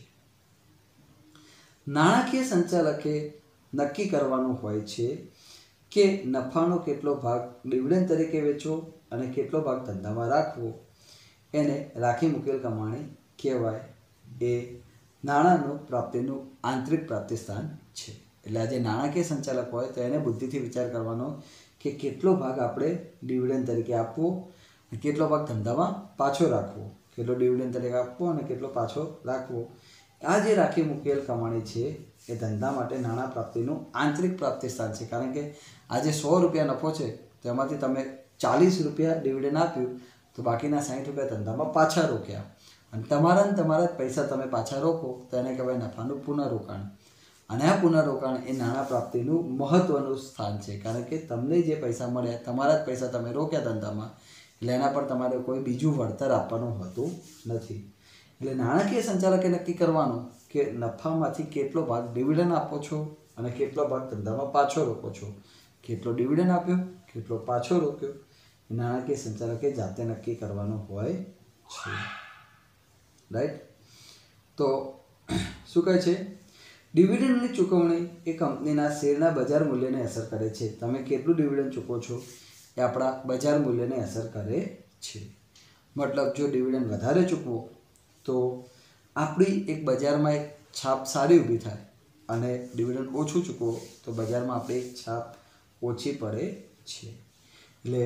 નાણાકીય સંચાલકે નક્કી કરવાનું હોય છે કે નફાનો કેટલો ભાગ ડિવિડન્ડ તરીકે વેચવો અને કેટલો ભાગ ધંધામાં રાખવો. એને રાખી મૂકેલ કમાણી કહેવાય. એ નાણાંનું પ્રાપ્તિનું આંતરિક પ્રાપ્તિ સ્થાન છે. એટલે આજે નાણાકીય સંચાલક હોય તો એને બુદ્ધિથી વિચાર કરવાનો કે કેટલો ભાગ આપણે ડિવિડન્ડ તરીકે આપવો અને કેટલો ભાગ ધંધામાં પાછો રાખવો, કેટલો ડિવિડન્ડ તરીકે આપવો અને કેટલો પાછો રાખવો આ જે રાખી મૂકેલ કમાણી છે એ ધંધા માટે નાણાં પ્રાપ્તિનું આંતરિક પ્રાપ્તિ સ્થાન છે. કારણ કે આ જે સો રૂપિયા નફો છે તેમાંથી તમે ચાલીસ રૂપિયા ડિવિડન્ડ આપ્યું તો બાકીના સાઠ રૂપિયા ધંધામાં પાછા રોક્યા અને તમારા ને તમારા જ પૈસા તમે પાછા રોકો તો એને કહેવાય નફાનું પુનઃરોકાણ. અને આ પુનઃરોકાણ એ નાણાં પ્રાપ્તિનું મહત્ત્વનું સ્થાન છે. કારણ કે તમને જે પૈસા મળ્યા તમારા જ પૈસા તમે રોક્યા ધંધામાં એટલે એના પર તમારે કોઈ બીજું વળતર આપવાનું હોતું નથી. એટલે નાણાકીય સંચાલકે નક્કી કરવાનું કે નફામાંથી કેટલો ભાગ ડિવિડન્ડ આપો છો અને કેટલો ભાગ ધંધામાં પાછો રોકો છો. કેટલો ડિવિડન્ડ આપ્યો, કેટલો પાછો રોક્યો, એ નાણાકીય સંચાલકે જાતે નક્કી કરવાનું હોય છે. રાઈટ. તો શું કહે છે, ડિવિડન્ડની ચૂકવણી એ કંપનીના શેરના બજાર મૂલ્યને અસર કરે છે. તમે કેટલું ડિવિડન્ડ ચૂકવો છો એ આપણા બજાર મૂલ્યને અસર કરે છે. મતલબ જો ડિવિડન્ડ વધારે ચૂકવો તો આપણી એક બજારમાં એક છાપ સારી ઊભી થાય અને ડિવિડન્ડ ઓછું ચૂકવો તો બજારમાં આપણી એક છાપ ઓછી પડે છે. એટલે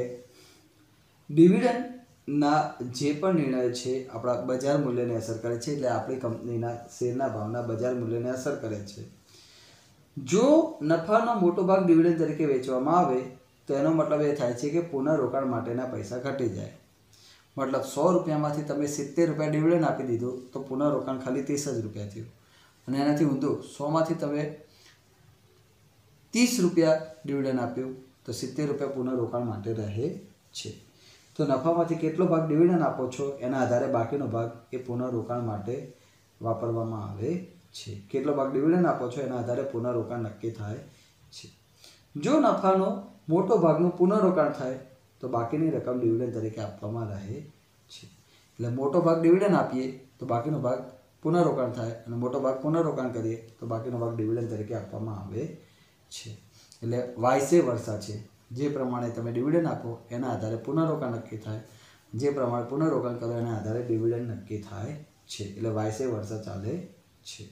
ડિવિડન્ડના જે પણ નિર્ણય છે આપણા બજાર મૂલ્યને અસર કરે છે. એટલે આપણી કંપનીના શેરના ભાવના બજાર મૂલ્યને અસર કરે છે. જો નફાનો મોટો ભાગ ડિવિડન્ડ તરીકે વેચવામાં આવે તો એનો મતલબ એ થાય છે કે પુનઃરોકાણ માટેના પૈસા ઘટી જાય. મતલબ સો રૂપિયામાંથી તમે સિત્તેર રૂપિયા ડિવિડન્ડ આપી દીધું તો પુનઃરોકાણ ખાલી ત્રીસ જ રૂપિયા થયું. અને એનાથી ઊંધું સોમાંથી તમે ત્રીસ રૂપિયા ડિવિડન્ડ આપ્યું તો સિત્તેર રૂપિયા પુનઃરોકાણ માટે રહે છે. તો નફામાંથી કેટલો ભાગ ડિવિડન્ડ આપો છો એના આધારે બાકીનો ભાગ એ પુનઃરોકાણ માટે વાપરવામાં આવે છે. કેટલો ભાગ ડિવિડન્ડ આપો છો એના આધારે પુનઃરોકાણ નક્કી થાય છે. જો નફાનો મોટો ભાગનું પુનઃરોકાણ થાય તો બાકીની રકમ ડિવિડન્ડ તરીકે આપવામાં રહે છે. એટલે મોટો ભાગ ડિવિડન્ડ આપીએ તો બાકીનો ભાગ પુનઃરોકાણ થાય અને મોટો ભાગ પુનઃરોકાણ કરીએ તો બાકીનો ભાગ ડિવિડન્ડ તરીકે આપવામાં આવે છે. એટલે વાઇસે વર્સા છે. જે પ્રમાણે તમે ડિવિડન્ડ આપો એના આધારે પુનઃરોકાણ નક્કી થાય, જે પ્રમાણે પુનઃરોકાણ કરો એના આધારે ડિવિડન્ડ નક્કી થાય છે. એટલે વાઇસે વર્સા ચાલે છે.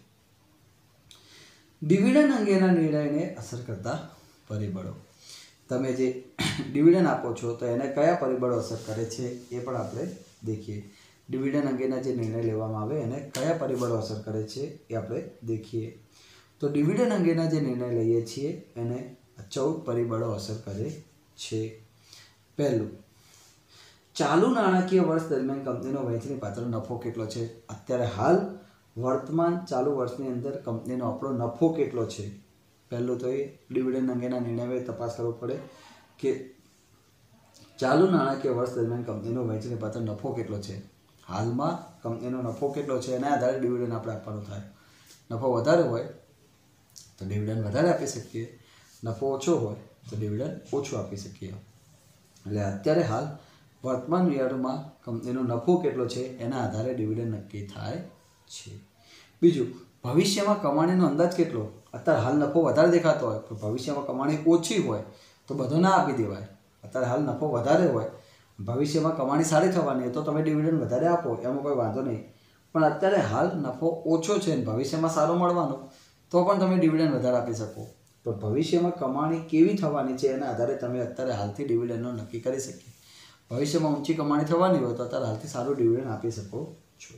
ડિવિડન્ડ અંગેના નિર્ણયને અસર કરતા પરિબળો. તમે જે ડિવિડન્ડ આપો છો તો એને કયા પરિબળો અસર કરે છે એ પણ આપણે દેખીએ. ડિવિડન્ડ અંગેના જે નિર્ણય લેવામાં આવે એને કયા પરિબળો અસર કરે છે એ આપણે દેખીએ. તો ડિવિડન્ડ અંગેના જે નિર્ણય લઈએ છીએ એને ચૌદ પરિબળો અસર કરે છે. પહેલું, ચાલુ નાણાકીય વર્ષ દરમિયાન કંપનીનો વહેંચણીપાત્ર નફો કેટલો છે. અત્યારે હાલ વર્તમાન ચાલુ વર્ષની અંદર કંપનીનો આપણો નફો કેટલો છે. પહેલું તો એ ડિવિડન્ડ અંગેના નિર્ણય તપાસ કરવો પડે કે ચાલુ નાણાકીય વર્ષ દરમિયાન કંપનીનો વહેંચણીપાત્ર નફો કેટલો છે. હાલમાં કંપનીનો નફો કેટલો છે એના આધારે ડિવિડન્ડ આપણે આપવાનું થાય. નફો વધારે હોય તો ડિવિડન્ડ વધારે આપી શકીએ, નફો ઓછો હોય તો ડિવિડન્ડ ઓછું આપી શકીએ. એટલે અત્યારે હાલ વર્તમાન યરમાં કંપનીનો નફો કેટલો છે એના આધારે ડિવિડન્ડ નક્કી થાય છે. બીજું, ભવિષ્યમાં કમાણીનો અંદાજ કેટલો. અત્યારે હાલ નફો વધારે દેખાતો હોય પણ ભવિષ્યમાં કમાણી ઓછી હોય તો બધો ના આપી દેવાય. અત્યારે હાલ નફો વધારે હોય, ભવિષ્યમાં કમાણી સારી થવાની હોય તો તમે ડિવિડન્ડ વધારે આપો, એમાં કોઈ વાંધો નહીં. પણ અત્યારે હાલ નફો ઓછો છે અને ભવિષ્યમાં સારો મળવાનો તો પણ તમે ડિવિડન્ડ વધારે આપી શકો. પણ ભવિષ્યમાં કમાણી કેવી થવાની છે એના આધારે તમે અત્યારે હાલથી ડિવિડન્ડનો નક્કી કરી શકીએ. ભવિષ્યમાં ઊંચી કમાણી થવાની હોય તો અત્યારે હાલથી સારું ડિવિડન્ડ આપી શકો છો.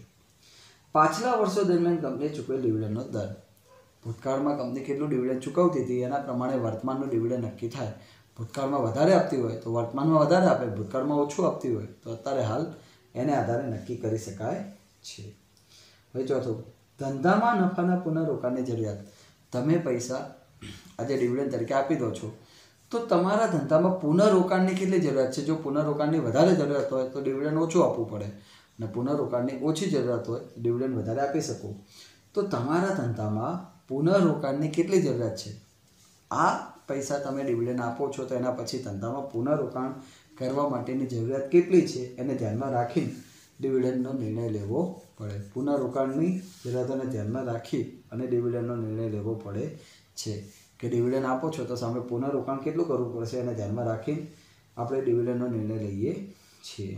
પાછલા વર્ષો દરમિયાન કંપનીએ ચૂકવેલ ડિવિડન્ડનો દર. ભૂતકાળમાં કંપની કેટલું ડિવિડન્ડ ચૂકવતી હતી એના પ્રમાણે વર્તમાનનું ડિવિડન્ડ નક્કી થાય. ભૂતકાળમાં વધારે આપતી હોય તો વર્તમાનમાં વધારે આપે, ભૂતકાળમાં ઓછું આપતી હોય તો અત્યારે હાલ એને આધારે નક્કી કરી શકાય છે. હવે ચોથું, ધંધામાં નફાના પુનઃરોકાણની જરૂરિયાત. તમે પૈસા આજે ડિવિડન્ડ તરીકે આપી દો છો તો તમારા ધંધામાં પુનઃરોકાણની કેટલી જરૂરિયાત છે. જો પુનઃરોકાણની વધારે જરૂરિયાત હોય તો ડિવિડન્ડ ઓછું આપવું પડે અને પુનઃરોકાણની ઓછી જરૂરિયાત હોય તો ડિવિડન્ડ વધારે આપી શકો. તો તમારા ધંધામાં પુનઃરોકાણની કેટલી જરૂરિયાત છે. આ પૈસા તમે ડિવિડન્ડ આપો છો તો એના પછી ધંધામાં પુનઃરોકાણ કરવા માટેની જરૂરિયાત કેટલી છે એને ધ્યાનમાં રાખીને ડિવિડન્ડનો નિર્ણય લેવો પડે. પુનઃરોકાણની જરૂરિયાતોને ધ્યાનમાં રાખી અને ડિવિડન્ડનો નિર્ણય લેવો પડે છે કે ડિવિડન્ડ આપો છો તો સામે પુનઃરોકાણ કેટલું કરવું પડશે એને ધ્યાનમાં રાખીને આપણે ડિવિડન્ડનો નિર્ણય લઈએ છીએ.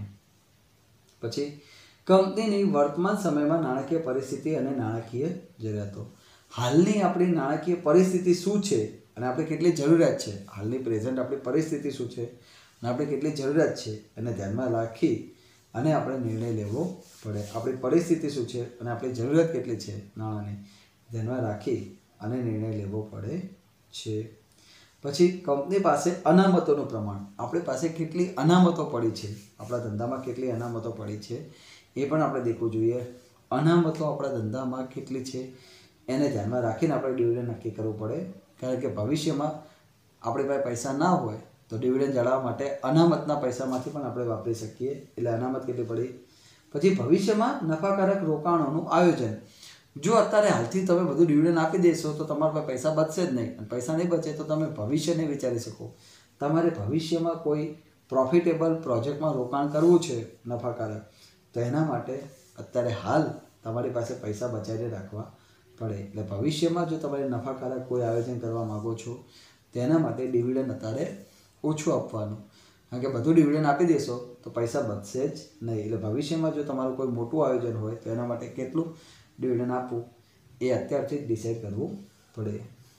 પછી કંપનીની વર્તમાન સમયમાં નાણાકીય પરિસ્થિતિ અને નાણાકીય જરૂરિયાતો. હાલની આપણી નાણાકીય પરિસ્થિતિ શું છે અને આપણે કેટલી જરૂરિયાત છે. હાલની પ્રેઝન્ટ આપણી પરિસ્થિતિ શું છે અને આપણે કેટલી જરૂરિયાત છે એને ધ્યાનમાં રાખી અને આપણે નિર્ણય લેવો પડે. આપણી પરિસ્થિતિ શું છે અને આપણી જરૂરિયાત કેટલી છે નાણાંની ધ્યાનમાં રાખી અને નિર્ણય લેવો પડે છે. પછી કંપની પાસે અનામતોનું પ્રમાણ, આપણી પાસે કેટલી અનામતો પડી છે, આપણા ધંધામાં કેટલી અનામતો પડી છે એ પણ આપણે દેખવું જોઈએ. અનામતો આપણા ધંધામાં કેટલી છે એને ધ્યાનમાં રાખીને આપણે ડિવિડન્ડ નક્કી કરવું પડે. કારણ કે ભવિષ્યમાં આપણી પાસે પૈસા ના હોય તો ડિવિડન્ડ જાળવવા માટે અનામતના પૈસામાંથી પણ આપણે વાપરી શકીએ. એટલે અનામત કેટલી પડી. પછી ભવિષ્યમાં નફાકારક રોકાણોનું આયોજન, જો અત્યારે હાલથી તમે બધું ડિવિડન્ડ આપી દેશો તો તમારા પાસે પૈસા બચશે જ નહીં, અને પૈસા નહીં બચે તો તમે ભવિષ્યને વિચારી શકો. તમારે ભવિષ્યમાં કોઈ પ્રોફિટેબલ પ્રોજેક્ટમાં રોકાણ કરવું છે નફાકારક, તો એના માટે અત્યારે હાલ તમારી પાસે પૈસા બચાવીને રાખવા પડે. એટલે ભવિષ્યમાં જો તમારે નફાકારક કોઈ આયોજન કરવા માગો છો તેના માટે ડિવિડન્ડ અત્યારે ઓછું આપવાનું. કારણ કે બધું ડિવિડન્ડ આપી દેશો તો પૈસા બચશે જ નહીં. એટલે ભવિષ્યમાં જો તમારું કોઈ મોટું આયોજન હોય તો એના માટે કેટલું ડિવિડન્ડ આપવું એ અત્યારથી જ ડિસાઇડ કરવું પડે.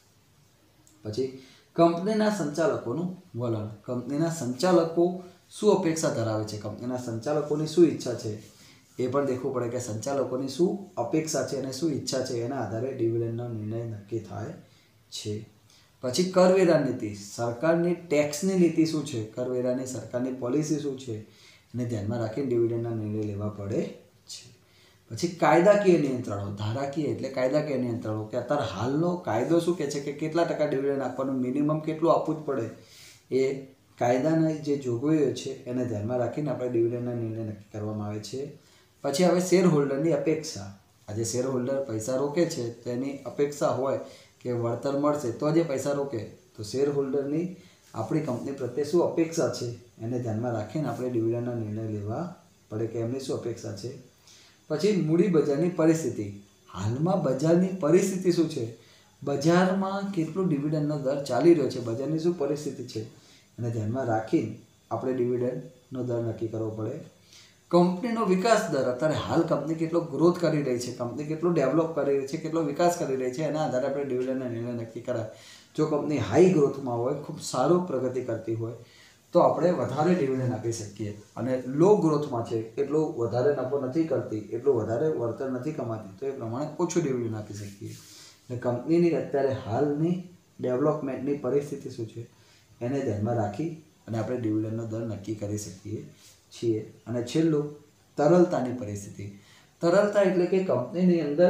પછી કંપનીના સંચાલકોનું વલણ, કંપનીના સંચાલકો શું અપેક્ષા ધરાવે છે, કંપનીના સંચાલકોની શું ઈચ્છા છે એ પણ દેખવું પડે કે સંચાલકોની શું અપેક્ષા છે અને શું ઈચ્છા છે. એના આધારે ડિવિડન્ડનો નિર્ણય નક્કી થાય છે. પછી કરવેરા નીતિ, સરકારની ટેક્સની નીતિ શું છે, કરવેરાની સરકારની પોલિસી શું છે એને ધ્યાનમાં રાખીને ડિવિડન્ડના નિર્ણય લેવા પડે છે. પછી કાયદાકીય નિયંત્રણો, ધારાકીય એટલે કાયદાકીય નિયંત્રણો, કે અત્યારે હાલનો કાયદો શું કહે છે કે કેટલા ટકા ડિવિડન્ડ આપવાનું, મિનિમમ કેટલું આપવું જ પડે, એ કાયદાના જે જોગવાઈઓ છે એને ધ્યાનમાં રાખીને આપણે ડિવિડન્ડના નિર્ણય નક્કી કરવામાં આવે છે. પછી હવે શેર હોલ્ડરની અપેક્ષા, આજે શેર હોલ્ડર પૈસા રોકે છે તો એની અપેક્ષા હોય કે વળતર મળશે તો જે પૈસા રોકે, તો શેર હોલ્ડરની આપણી કંપની પ્રત્યે શું અપેક્ષા છે એને ધ્યાનમાં રાખીને આપણે ડિવિડન્ડના નિર્ણય લેવા પડે કે એમની શું અપેક્ષા છે. પછી મૂડી બજારની પરિસ્થિતિ, હાલમાં બજારની પરિસ્થિતિ શું છે, બજારમાં કેટલું ડિવિડન્ડનો દર ચાલી રહ્યો છે, બજારની શું પરિસ્થિતિ છે એને ધ્યાનમાં રાખીને આપણે ડિવિડન્ડનો દર નક્કી કરવો પડે. કંપનીનો વિકાસ દર, અત્યારે હાલ કંપની કેટલો ગ્રોથ કરી રહી છે, કંપની કેટલું ડેવલપ કરી રહી છે, કેટલો વિકાસ કરી રહી છે, એના આધારે આપણે ડિવિડન્ડના નિર્ણય નક્કી કરાય. જો કંપની હાઈ ગ્રોથમાં હોય, ખૂબ સારું પ્રગતિ કરતી હોય તો આપણે વધારે ડિવિડન્ડ આપી શકીએ. અને લો ગ્રોથમાં છે, એટલો વધારે નફો નથી કરતી, એટલું વધારે વળતર નથી કમાતી, તો એ પ્રમાણે ઓછું ડિવિડન્ડ આપી શકીએ. એટલે કંપનીની અત્યારે હાલની ડેવલપમેન્ટની પરિસ્થિતિ શું છે એને ધ્યાનમાં રાખી અને આપણે ડિવિડન્ડનો દર નક્કી કરી શકીએ છીએ. અને છેલ્લું તરલતાની પરિસ્થિતિ, તરલતા એટલે કે કંપનીની અંદર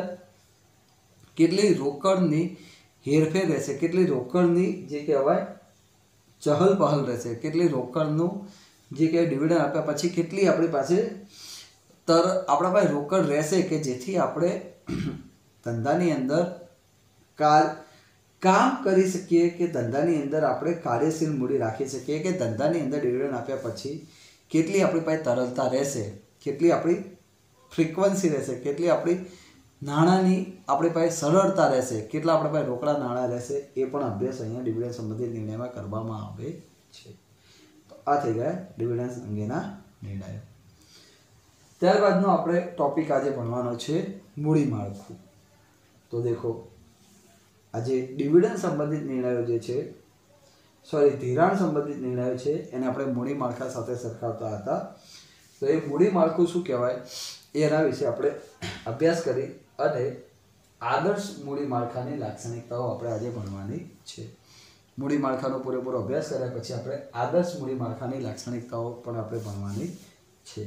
કેટલી રોકડની હેરફેર રહેશે, કેટલી રોકડની જે કહેવાય ચહલ પહલ રહેશે, કેટલી રોકડનું જે કહેવાય ડિવિડન્ડ આપ્યા પછી કેટલી આપણી પાસે તર આપણા પાસે રોકડ રહેશે કે જેથી આપણે ધંધાની અંદર કાર કામ કરી શકીએ, કે ધંધાની અંદર આપણે કાર્યશીલ મૂડી રાખી શકીએ, કે ધંધાની અંદર ડિવિડન્ડ આપ્યા પછી કેટલી આપણી પાસે તરલતા રહેશે, કેટલી આપણી ફ્રીક્વન્સી રહેશે, કેટલી આપણી નાણાંની આપણી પાસે સરળતા રહેશે, કેટલા આપણા પાસે રોકડા નાણાં રહેશે, એ પણ અભ્યાસ અહીંયા ડિવિડન્ડ સંબંધિત નિર્ણયમાં કરવામાં આવે છે. તો આ થઈ ગયા ડિવિડન્ડ અંગેના નિર્ણયો. ત્યારબાદનો આપણે ટોપિક આજે ભણવાનો છે મૂડી માળખું. તો દેખો, આજે ડિવિડન્ડ સંબંધિત નિર્ણયો જે છે, સોરી ધિરાણ સંબંધિત નિર્ણયો છે એને આપણે મૂડી માળખા સાથે સરખાવતા હતા. તો એ મૂડી માળખું શું કહેવાય એના વિશે આપણે અભ્યાસ કરી અને આદર્શ મૂડી માળખાની લાક્ષણિકતાઓ આપણે આજે ભણવાની છે. મૂડી માળખાનો પૂરેપૂરો અભ્યાસ કર્યા પછી આપણે આદર્શ મૂડી માળખાની લાક્ષણિકતાઓ પણ આપણે ભણવાની છે.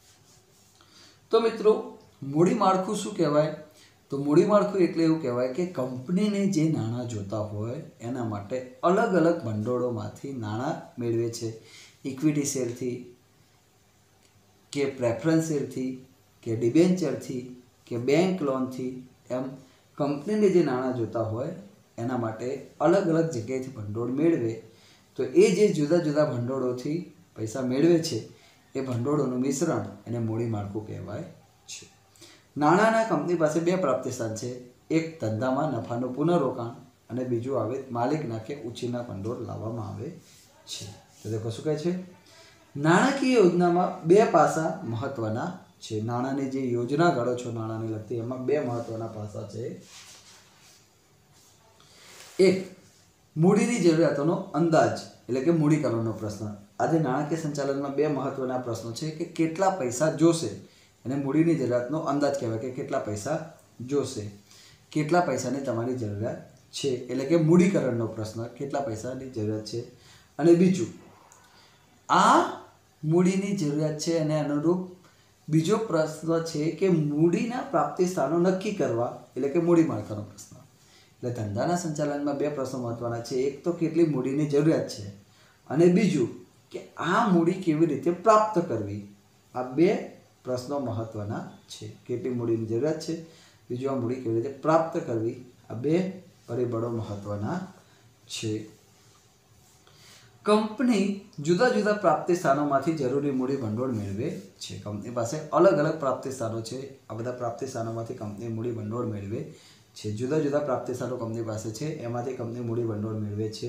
તો મિત્રો, મૂડી માળખું શું કહેવાય? તો મૂડી માળખું એટલે એવું કહેવાય કે કંપનીને જે નાણાં જોતા હોય એના માટે અલગ અલગ ભંડોળોમાંથી નાણાં મેળવે છે. ઇક્વિટી શેરથી, કે પ્રેફરન્સ શેરથી, કે ડિબેન્ચરથી, કે બેંક લોનથી, એમ કંપનીને જે નાણાં જોતા હોય એના માટે અલગ અલગ જગ્યાએથી ભંડોળ મેળવે. તો એ જે જુદા જુદા ભંડોળોથી પૈસા મેળવે છે એ ભંડોળોનું મિશ્રણ એને મૂડી માળખું કહેવાય છે. નાણાંના કંપની પાસે બે પ્રાપ્તિ સ્થાન છે. એક ધંધામાં નફાનું પુનઃરોકાણ અને બીજું આવે માલિકના કે ઉછીના ભંડોળ લાવવામાં આવે છે. તો દેખો શું કહે છે, નાણાકીય યોજનામાં બે પાસા મહત્વના છે. નાણાંની જે યોજના ઘડો છો નાણાંને લગતી, એમાં બે મહત્વના પાસા છે. એક, મૂડીની જરૂરિયાતોનો અંદાજ એટલે કે મૂડીકરણનો પ્રશ્ન. આજે નાણાકીય સંચાલનમાં બે મહત્વના પ્રશ્નો છે કે કેટલા પૈસા જોશે, અને મૂડીની જરૂરિયાતનો અંદાજ કહેવાય કે કેટલા પૈસા જોશે, કેટલા પૈસાની તમારી જરૂરિયાત છે, એટલે કે મૂડીકરણનો પ્રશ્ન, કેટલા પૈસાની જરૂરિયાત છે. અને બીજું, આ મૂડીની જરૂરિયાત છે અને અનુરૂપ બીજો પ્રશ્ન છે કે મૂડીના પ્રાપ્તિ સ્થાનો નક્કી કરવા, એટલે કે મૂડી માળખાનો પ્રશ્ન. એટલે ધંધાના સંચાલનમાં બે પ્રશ્નો મહત્વના છે. એક તો કેટલી મૂડીની જરૂરિયાત છે, અને બીજું કે આ મૂડી કેવી રીતે પ્રાપ્ત કરવી. આ બે પ્રશ્નો મહત્વના છે. કેટલી મૂડીની જરૂરિયાત છે, બીજું આ મૂડી કેવી રીતે પ્રાપ્ત કરવી. આ બે પરિબળો મહત્વના છે. કંપની જુદા જુદા પ્રાપ્તિ સ્થાનોમાંથી જરૂરી મૂડી ભંડોળ મેળવે છે. કંપની પાસે અલગ અલગ પ્રાપ્તિ સ્થાનો છે. આ બધા પ્રાપ્તિ સ્થાનોમાંથી કંપની મૂડી ભંડોળ મેળવે છે. જુદા જુદા પ્રાપ્તિ સ્થાનો કંપની પાસે છે, એમાંથી કંપની મૂડી ભંડોળ મેળવે છે.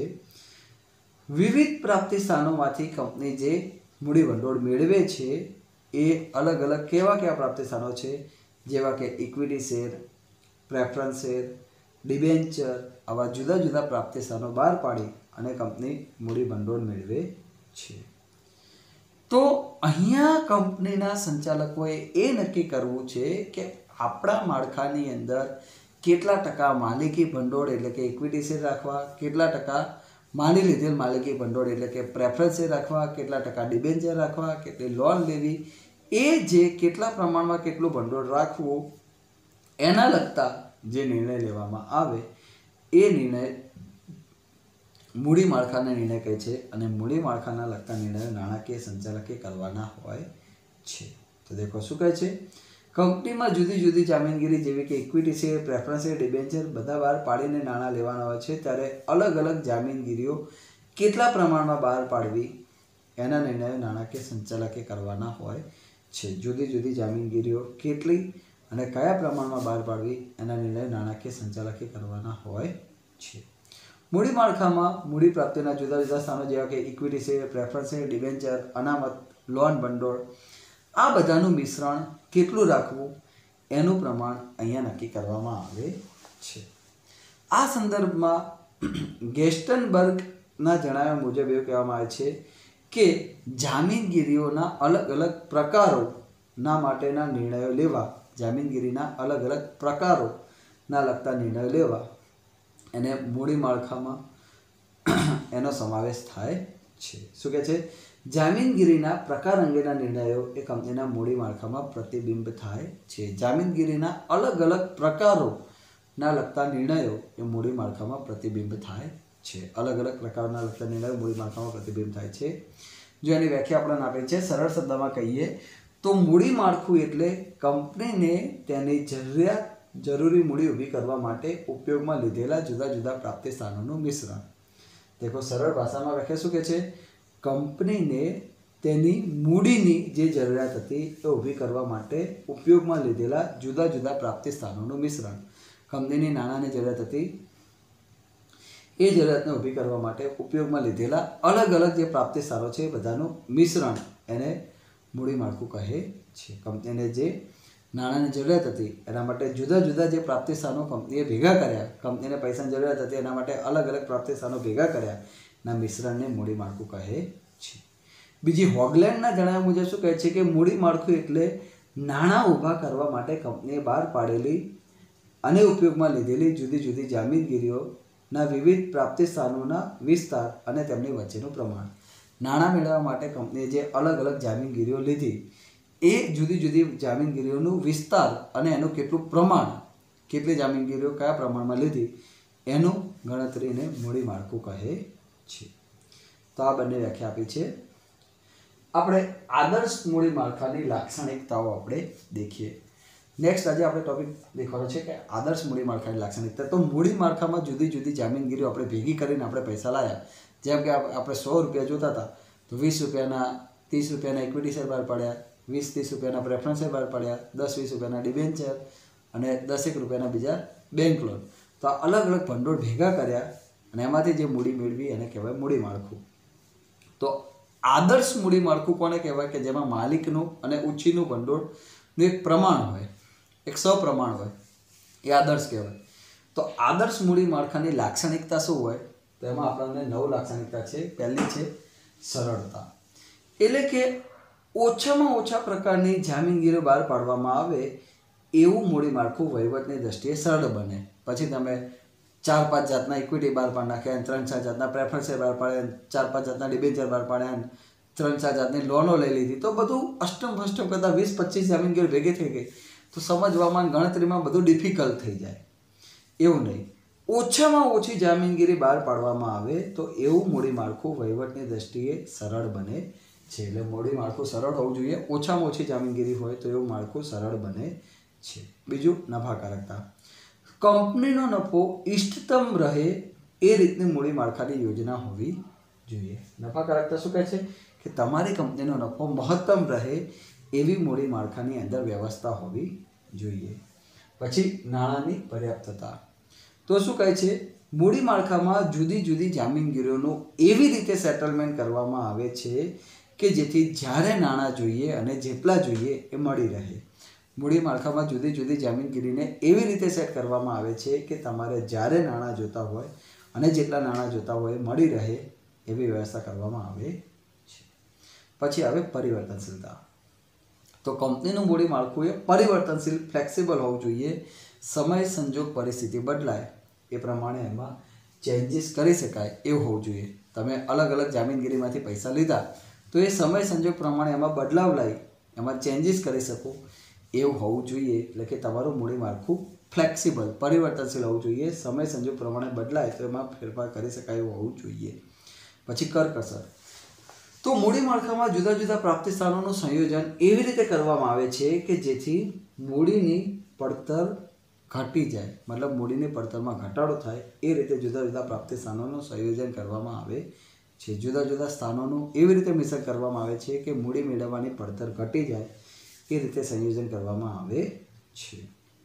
વિવિધ પ્રાપ્તિ સ્થાનોમાંથી કંપની જે મૂડી ભંડોળ મેળવે છે એ અલગ અલગ કેવા કેવા પ્રાપ્તિ સ્થાનો છે, જેવા કે equity share, preference share, debenture, આવા જુદા જુદા પ્રાપ્તિ સ્થાનો બહાર પાડી અને કંપની મૂડી ભંડોળ મેળવે છે. તો અહીંયા કંપનીના સંચાલકોએ એ નક્કી કરવું છે કે આપણા માળખાની અંદર કેટલા ટકા માલિકી ભંડોળ એટલે કે ઇક્વિટી શેર રાખવા, કેટલા ટકા માની લીધેલ માલિકી ભંડોળ એટલે કે પ્રેફરન્સ શેર રાખવા, કેટલા ટકા ડિબેન્ચર રાખવા, કેટલી લોન લેવી, એ જે કેટલા પ્રમાણમાં કેટલું ભંડોળ રાખવું એના લગતા જે નિર્ણય લેવામાં આવે એ નિર્ણય મૂડી માળખાના નિર્ણય કહે છે. અને મૂડી માળખાના લગતા નિર્ણયો નાણાકીય સંચાલકે કરવાના હોય છે. તો દેખો શું કહે છે, કંપનીમાં જુદી જુદી જામીનગીરી જેવી કે equity share, preference share, debenture બધા બહાર પાડીને નાણાં લેવાના હોય છે, ત્યારે અલગ અલગ જામીનગીરીઓ કેટલા પ્રમાણમાં બહાર પાડવી એના નિર્ણયો નાણાકીય સંચાલકે કરવાના હોય છે. જુદી જુદી જામીનગીરીઓ કેટલી અને કયા પ્રમાણમાં બહાર પાડવી એના નિર્ણયો નાણાકીય સંચાલકે કરવાના હોય છે. મૂડી માળખામાં મૂડી પ્રાપ્તિના જુદા જુદા સ્થાનો જેવા કે equity share, preference share, debenture, અનામત, લોન ભંડોળ, આ બધાનું મિશ્રણ કેટલું રાખવું એનું પ્રમાણ અહીંયા નક્કી કરવામાં આવે છે. આ સંદર્ભમાં ગેસ્ટનબર્ગના જણાવ્યા મુજબ એવું કહેવામાં આવે છે કે જામીનગીરીઓના અલગ અલગ પ્રકારોના માટેના નિર્ણયો લેવા, જામીનગીરીના અલગ અલગ પ્રકારોના લગતા નિર્ણયો લેવા એને મૂડી માળખામાં એનો સમાવેશ થાય છે. શું કહે છે, જામીનગીરીના પ્રકાર અંગેના નિર્ણયો એ કંપનીના મૂડી માળખામાં પ્રતિબિંબ થાય છે. જામીનગીરીના અલગ અલગ પ્રકારોના લગતા નિર્ણયો એ મૂડી માળખામાં પ્રતિબિંબ થાય છે. અલગ અલગ પ્રકારના લગતા નિર્ણયો મૂડી માળખામાં પ્રતિબિંબ થાય છે. જો એની વ્યાખ્યા આપણને આપે છે, સરળ શબ્દમાં કહીએ તો મૂડી માળખું એટલે કંપનીને તેની જરૂરિયાત જરૂરી મૂડી ઊભી કરવા માટે ઉપયોગમાં લીધેલા જુદા જુદા પ્રાપ્તિ સ્થાનોનું મિશ્રણ. દેખો સરળ ભાષામાં વ્યાખ્યા શું કહે છે, કંપનીને તેની મૂડીની જે જરૂરિયાત હતી એ ઊભી કરવા માટે ઉપયોગમાં લીધેલા જુદા જુદા પ્રાપ્તિ સ્થાનોનું મિશ્રણ. કંપનીની નાણાંની જરૂરિયાત હતી, એ જરૂરિયાતને ઊભી કરવા માટે ઉપયોગમાં લીધેલા અલગ અલગ જે પ્રાપ્તિ સ્થાનો છે એ બધાનું મિશ્રણ એને મૂડી માળખું કહે છે. કંપનીને જે નાણાંની જરૂરિયાત હતી એના માટે જુદા જુદા જે પ્રાપ્તિ સ્થાનો કંપનીએ ભેગા કર્યા, કંપનીને પૈસાની જરૂરિયાત હતી એના માટે અલગ અલગ પ્રાપ્તિ સ્થાનો ભેગા કર્યા ના મિશ્રણને મૂડી માળખું કહે છે. બીજી હોગલેન્ડના જણાવ્યા મુજબ શું કહે છે કે મૂડી માળખું એટલે નાણાં ઊભા કરવા માટે કંપનીએ બહાર પાડેલી અને ઉપયોગમાં લીધેલી જુદી જુદી જામીનગીરીઓના વિવિધ પ્રાપ્તિ સ્થાનોના વિસ્તાર અને તેમની વચ્ચેનું પ્રમાણ. નાણાં મેળવવા માટે કંપનીએ જે અલગ અલગ જામીનગીરીઓ લીધી એ જુદી જુદી જામીનગીરીઓનું વિસ્તાર અને એનું કેટલું પ્રમાણ, કેટલી જામીનગીરીઓ કયા પ્રમાણમાં લીધી એનું ગણતરીને મૂડી માળખું કહે છે. તો આ બંને વ્યાખ્યા આપી છે. આપણે આદર્શ મૂડી માળખાની લાક્ષણિકતાઓ આપણે દેખીએ. નેક્સ્ટ આજે આપણે ટોપિક દેખવાનો છે કે આદર્શ મૂડી માળખાની લાક્ષણિકતા. તો મૂડી માળખામાં જુદી જુદી જામીનગીરીઓ આપણે ભેગી કરીને આપણે પૈસા લાવ્યા. જેમ કે આપણે સો રૂપિયા જોતા હતા તો વીસ રૂપિયાના ત્રીસ રૂપિયાના ઇક્વિટી શેર બહાર પાડ્યા, વીસ ત્રીસ રૂપિયાના પ્રેફરન્સ શેર બહાર પાડ્યા, દસ વીસ રૂપિયાના ડિબેન્ચર અને દસેક રૂપિયાના બીજા બેંક લોન. તો આ અલગ અલગ ભંડોળ ભેગા કર્યા અને એમાંથી જે મૂડી મેળવી એને કહેવાય મૂડી માળખું. તો આદર્શ મૂડી માળખું કોને કહેવાય કે જેમાં માલિકનું અને ઉછીનું ભંડોળનું એક પ્રમાણ હોય, એક સપ્રમાણ હોય, એ આદર્શ કહેવાય. તો આદર્શ મૂડી માળખાની લાક્ષણિકતા શું હોય તો એમાં આપણને નવ લાક્ષણિકતા છે. પહેલી છે સરળતા. એટલે કે ઓછામાં ઓછા પ્રકારની જામીનગીરી બહાર પાડવામાં આવે એવું મૂડી માળખું વહીવટની દ્રષ્ટિએ સરળ બને. પછી તમે ચાર પાંચ જાતના ઇક્વિટી બહાર પાડી નાખ્યા, ત્રણ ચાર જાતના પ્રેફરન્સ શેર બહાર પાડ્યા, ચાર પાંચ જાતના ડિબેન્ચર બહાર પાડ્યા, ત્રણ ચાર જાતની લોનો લઈ લીધી, તો બધું અષ્ટમ ફષ્ટમ કરતાં વીસ પચીસ જામીનગીરી ભેગી થઈ ગઈ તો સમજવામાં ગણતરીમાં બધું ડિફિકલ્ટ થઈ જાય. એવું નહીં, ઓછામાં ઓછી જામીનગીરી બહાર પાડવામાં આવે તો એવું મૂડી માળખું વહીવટની દ્રષ્ટિએ સરળ બને છે. એટલે મૂડી માળખું સરળ હોવું જોઈએ, ઓછામાં ઓછી જામીનગીરી હોય તો એવું માળખું સરળ બને છે. બીજું, નફાકારકતા. કંપનીનો નફો ઇષ્ટતમ રહે એ રીતની મૂડી માળખાની યોજના હોવી જોઈએ. નફાકારકતા શું કહે છે કે તમારી કંપનીનો નફો મહત્તમ રહે એવી મૂડી માળખાની અંદર વ્યવસ્થા હોવી જોઈએ. પછી નાણાંની પર્યાપ્તતા. તો શું કહે છે, મૂડી માળખામાં જુદી જુદી જામીનગીરીઓનું એવી રીતે સેટલમેન્ટ કરવામાં આવે છે કે જેથી જ્યારે નાણાં જોઈએ અને જેટલા જોઈએ એ મળી રહે. મૂડી માળખામાં જુદી જુદી જામીનગીરીને એવી રીતે સેટ કરવામાં આવે છે કે તમારે જ્યારે નાણાં જોતા હોય અને જેટલા નાણાં જોતા હોય એ મળી રહે એવી વ્યવસ્થા કરવામાં આવે છે. પછી આવે પરિવર્તનશીલતા. તો કંપનીનું મૂડી માળખું એ પરિવર્તનશીલ, ફ્લેક્સિબલ હોવું જોઈએ. સમય સંજોગ પરિસ્થિતિ બદલાય એ પ્રમાણે એમાં ચેન્જીસ કરી શકાય એવું હોવું જોઈએ. તમે અલગ અલગ જામીનગીરીમાંથી પૈસા લીધા તો એ સમય સંજોગ પ્રમાણે એમાં બદલાવ લાવી એમાં ચેન્જીસ કરી શકો એવું હોવું જોઈએ. એટલે કે તમારું મૂડી માળખું ફ્લેક્સિબલ, પરિવર્તનશીલ હોવું જોઈએ. સમય સંજોગ પ્રમાણે બદલાય તો એમાં ફેરફાર કરી શકાય એવું હોવું જોઈએ. પછી કરકસર. તો મૂડી માળખામાં જુદા જુદા પ્રાપ્તિ સ્થાનોનું સંયોજન એવી રીતે કરવામાં આવે છે કે જેથી મૂડીની પડતર ઘટી જાય, મતલબ મૂડીની પડતરમાં ઘટાડો થાય એ રીતે જુદા જુદા પ્રાપ્તિ સ્થાનોનું સંયોજન કરવામાં આવે છે. જુદા જુદા સ્થાનોનું એવી રીતે મિશ્રણ કરવામાં આવે છે કે મૂડી મેળવવાની પડતર ઘટી જાય એ રીતે સંયોજન કરવામાં આવે છે.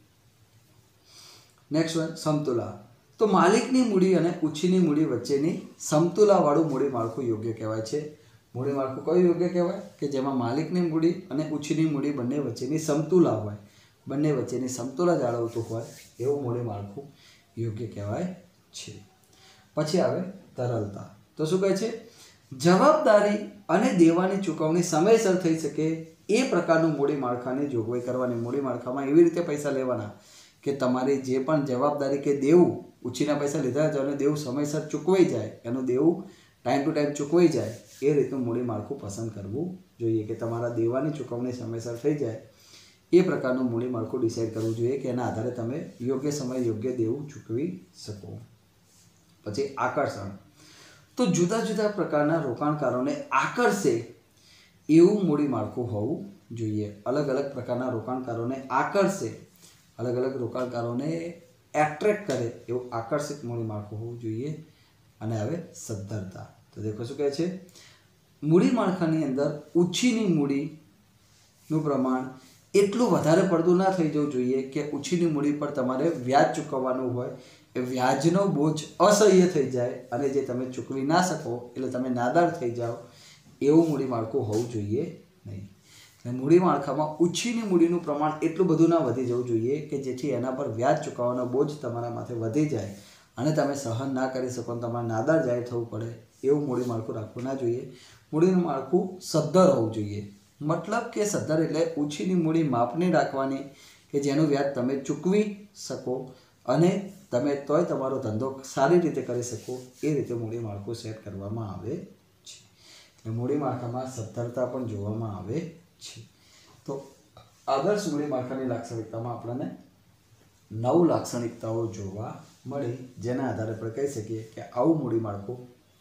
નેક્સ્ટ વન, સમતુલા. તો માલિકની મૂડી અને ઉછીની મૂડી વચ્ચેની સમતુલાવાળું મૂડી માળખું યોગ્ય કહેવાય છે. મૂડી માળખું કયું યોગ્ય કહેવાય કે જેમાં માલિકની મૂડી અને ઉછીની મૂડી બંને વચ્ચેની સમતુલા હોય, બંને વચ્ચેની સમતુલા જાળવતું હોય એવું મૂડી માળખું યોગ્ય કહેવાય છે. પછી આવે તરલતા. તો શું કહે છે, જવાબદારી અને દેવાની ચૂકવણી સમયસર થઈ શકે એ પ્રકારનું મૂડી માળખાની જોગવાઈ કરવાની. મૂડી માળખામાં એવી રીતે પૈસા લેવાના કે તમારી જે પણ જવાબદારી કે દેવું, ઉછીના પૈસા લીધા છે અને દેવું સમયસર ચૂકવાઈ જાય, એનું દેવું ટાઈમ ટુ ટાઈમ ચૂકવાઈ જાય એ રીતનું મૂડી માળખું પસંદ કરવું જોઈએ. કે તમારા દેવાની ચૂકવણી સમયસર થઈ જાય એ પ્રકારનું મૂડી માળખું ડિસાઇડ કરવું જોઈએ કે એના આધારે તમે યોગ્ય સમયે યોગ્ય દેવું ચૂકવી શકો. પછી આકર્ષણ. તો જુદા જુદા પ્રકારના રોકાણકારોને આકર્ષે એવું મૂડી માળખું હોવું જોઈએ. અલગ અલગ પ્રકારના રોકાણકારોને આકર્ષે, અલગ અલગ રોકાણકારોને એટ્રેક્ટ કરે એવું આકર્ષિત મૂડી માળખું હોવું જોઈએ. અને હવે સદ્ધરતા. તો દેખો શું કહે છે, મૂડી માળખાની અંદર ઉછીની મૂડીનું પ્રમાણ એટલું વધારે પડતું ના થઈ જવું જોઈએ કે ઉછીની મૂડી પર તમારે વ્યાજ ચૂકવવાનું હોય, એ વ્યાજનો બોજ અસહ્ય થઈ જાય અને જે તમે ચૂકવી ના શકો એટલે તમે નાદાર થઈ જાઓ એવું મૂડી માળખું હોવું જોઈએ નહીં. એટલે મૂડી માળખામાં ઉછીની મૂડીનું પ્રમાણ એટલું બધું ના વધી જવું જોઈએ કે જેથી એના પર વ્યાજ ચૂકવવાનો બોજ તમારા માથે વધી જાય અને તમે સહન ના કરી શકો અને તમારે નાદાર જાહેર થવું પડે એવું મૂડી માળખું રાખવું ના જોઈએ. મૂડીનું માળખું સદ્ધર હોવું જોઈએ. મતલબ કે સદ્ધર એટલે ઉછીની મૂડી માપની રાખવાની કે જેનું વ્યાજ તમે ચૂકવી શકો અને તમે તોય તમારો ધંધો સારી રીતે કરી શકો એ રીતે મૂડી માળખું સેટ કરવામાં આવે છે. એટલે મૂડી માળખામાં સદ્ધરતા પણ જોવામાં આવે છે. તો આદર્શ મૂડી માળખાની લાક્ષણિકતામાં આપણને નવ લાક્ષણિકતાઓ જોવા મળી, જેના આધારે આપણે કહી શકીએ કે આવું મૂડી માળખું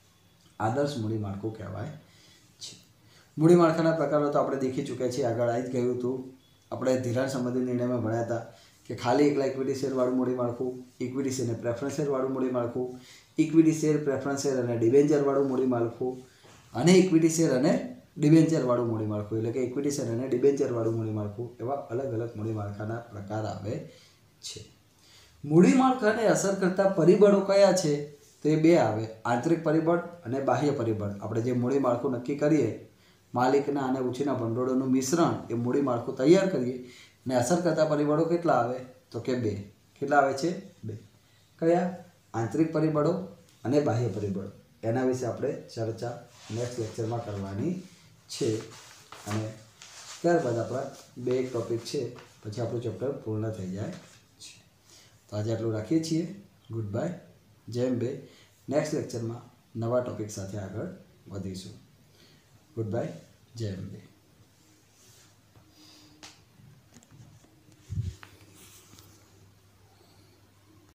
આદર્શ મૂડી માળખું કહેવાય છે. મૂડી માળખાના પ્રકારો તો આપણે દેખી ચૂક્યા છીએ, આગળ આવી જ ગયું હતું. આપણે ધિરાણ સંબંધી નિર્ણયમાં ભણ્યા હતા કે ખાલી એકલા ઇક્વિટી શેરવાળું મૂડી માળખું, ઇક્વિટી શેર અને પ્રેફરન્સ શેરવાળું મૂડી માળખું, ઇક્વિટી શેર, પ્રેફરન્સ શેર અને ડિબેન્ચરવાળું મૂડી માળખું અને ઇક્વિટી શેર અને ડિબેન્ચરવાળું મૂડી માળખું. એટલે કે ઇક્વિટી શેર અને ડિબેન્ચરવાળું મૂડી માળખું એવા અલગ અલગ મૂડી માળખાના પ્રકાર આવે છે. મૂડી માળખાને અસર કરતા પરિબળો કયા છે તો એ બે આવે, આંતરિક પરિબળ અને બાહ્ય પરિબળ. આપણે જે મૂડી માળખું નક્કી કરીએ, માલિકના અને ઉછીના ભંડોળોનું મિશ્રણ એ મૂડી માળખું તૈયાર કરીએ અને અસર કરતા પરિબળો કેટલા આવે તો કે બે. કેટલા આવે છે? બે. કયા? આંતરિક પરિબળો અને બાહ્ય પરિબળો. એના વિશે આપણે ચર્ચા નેક્સ્ટ લેક્ચરમાં કરવાની છે અને ત્યારબાદ આપણા બે એક ટૉપિક છે, પછી આપણું ચેપ્ટર પૂર્ણ થઈ જાય છે. તો આજે આટલું રાખીએ છીએ. ગુડ બાય, જય અંબે. નેક્સ્ટ લેક્ચરમાં નવા ટૉપિક સાથે આગળ વધીશું. ગુડ બાય, જય અંબે.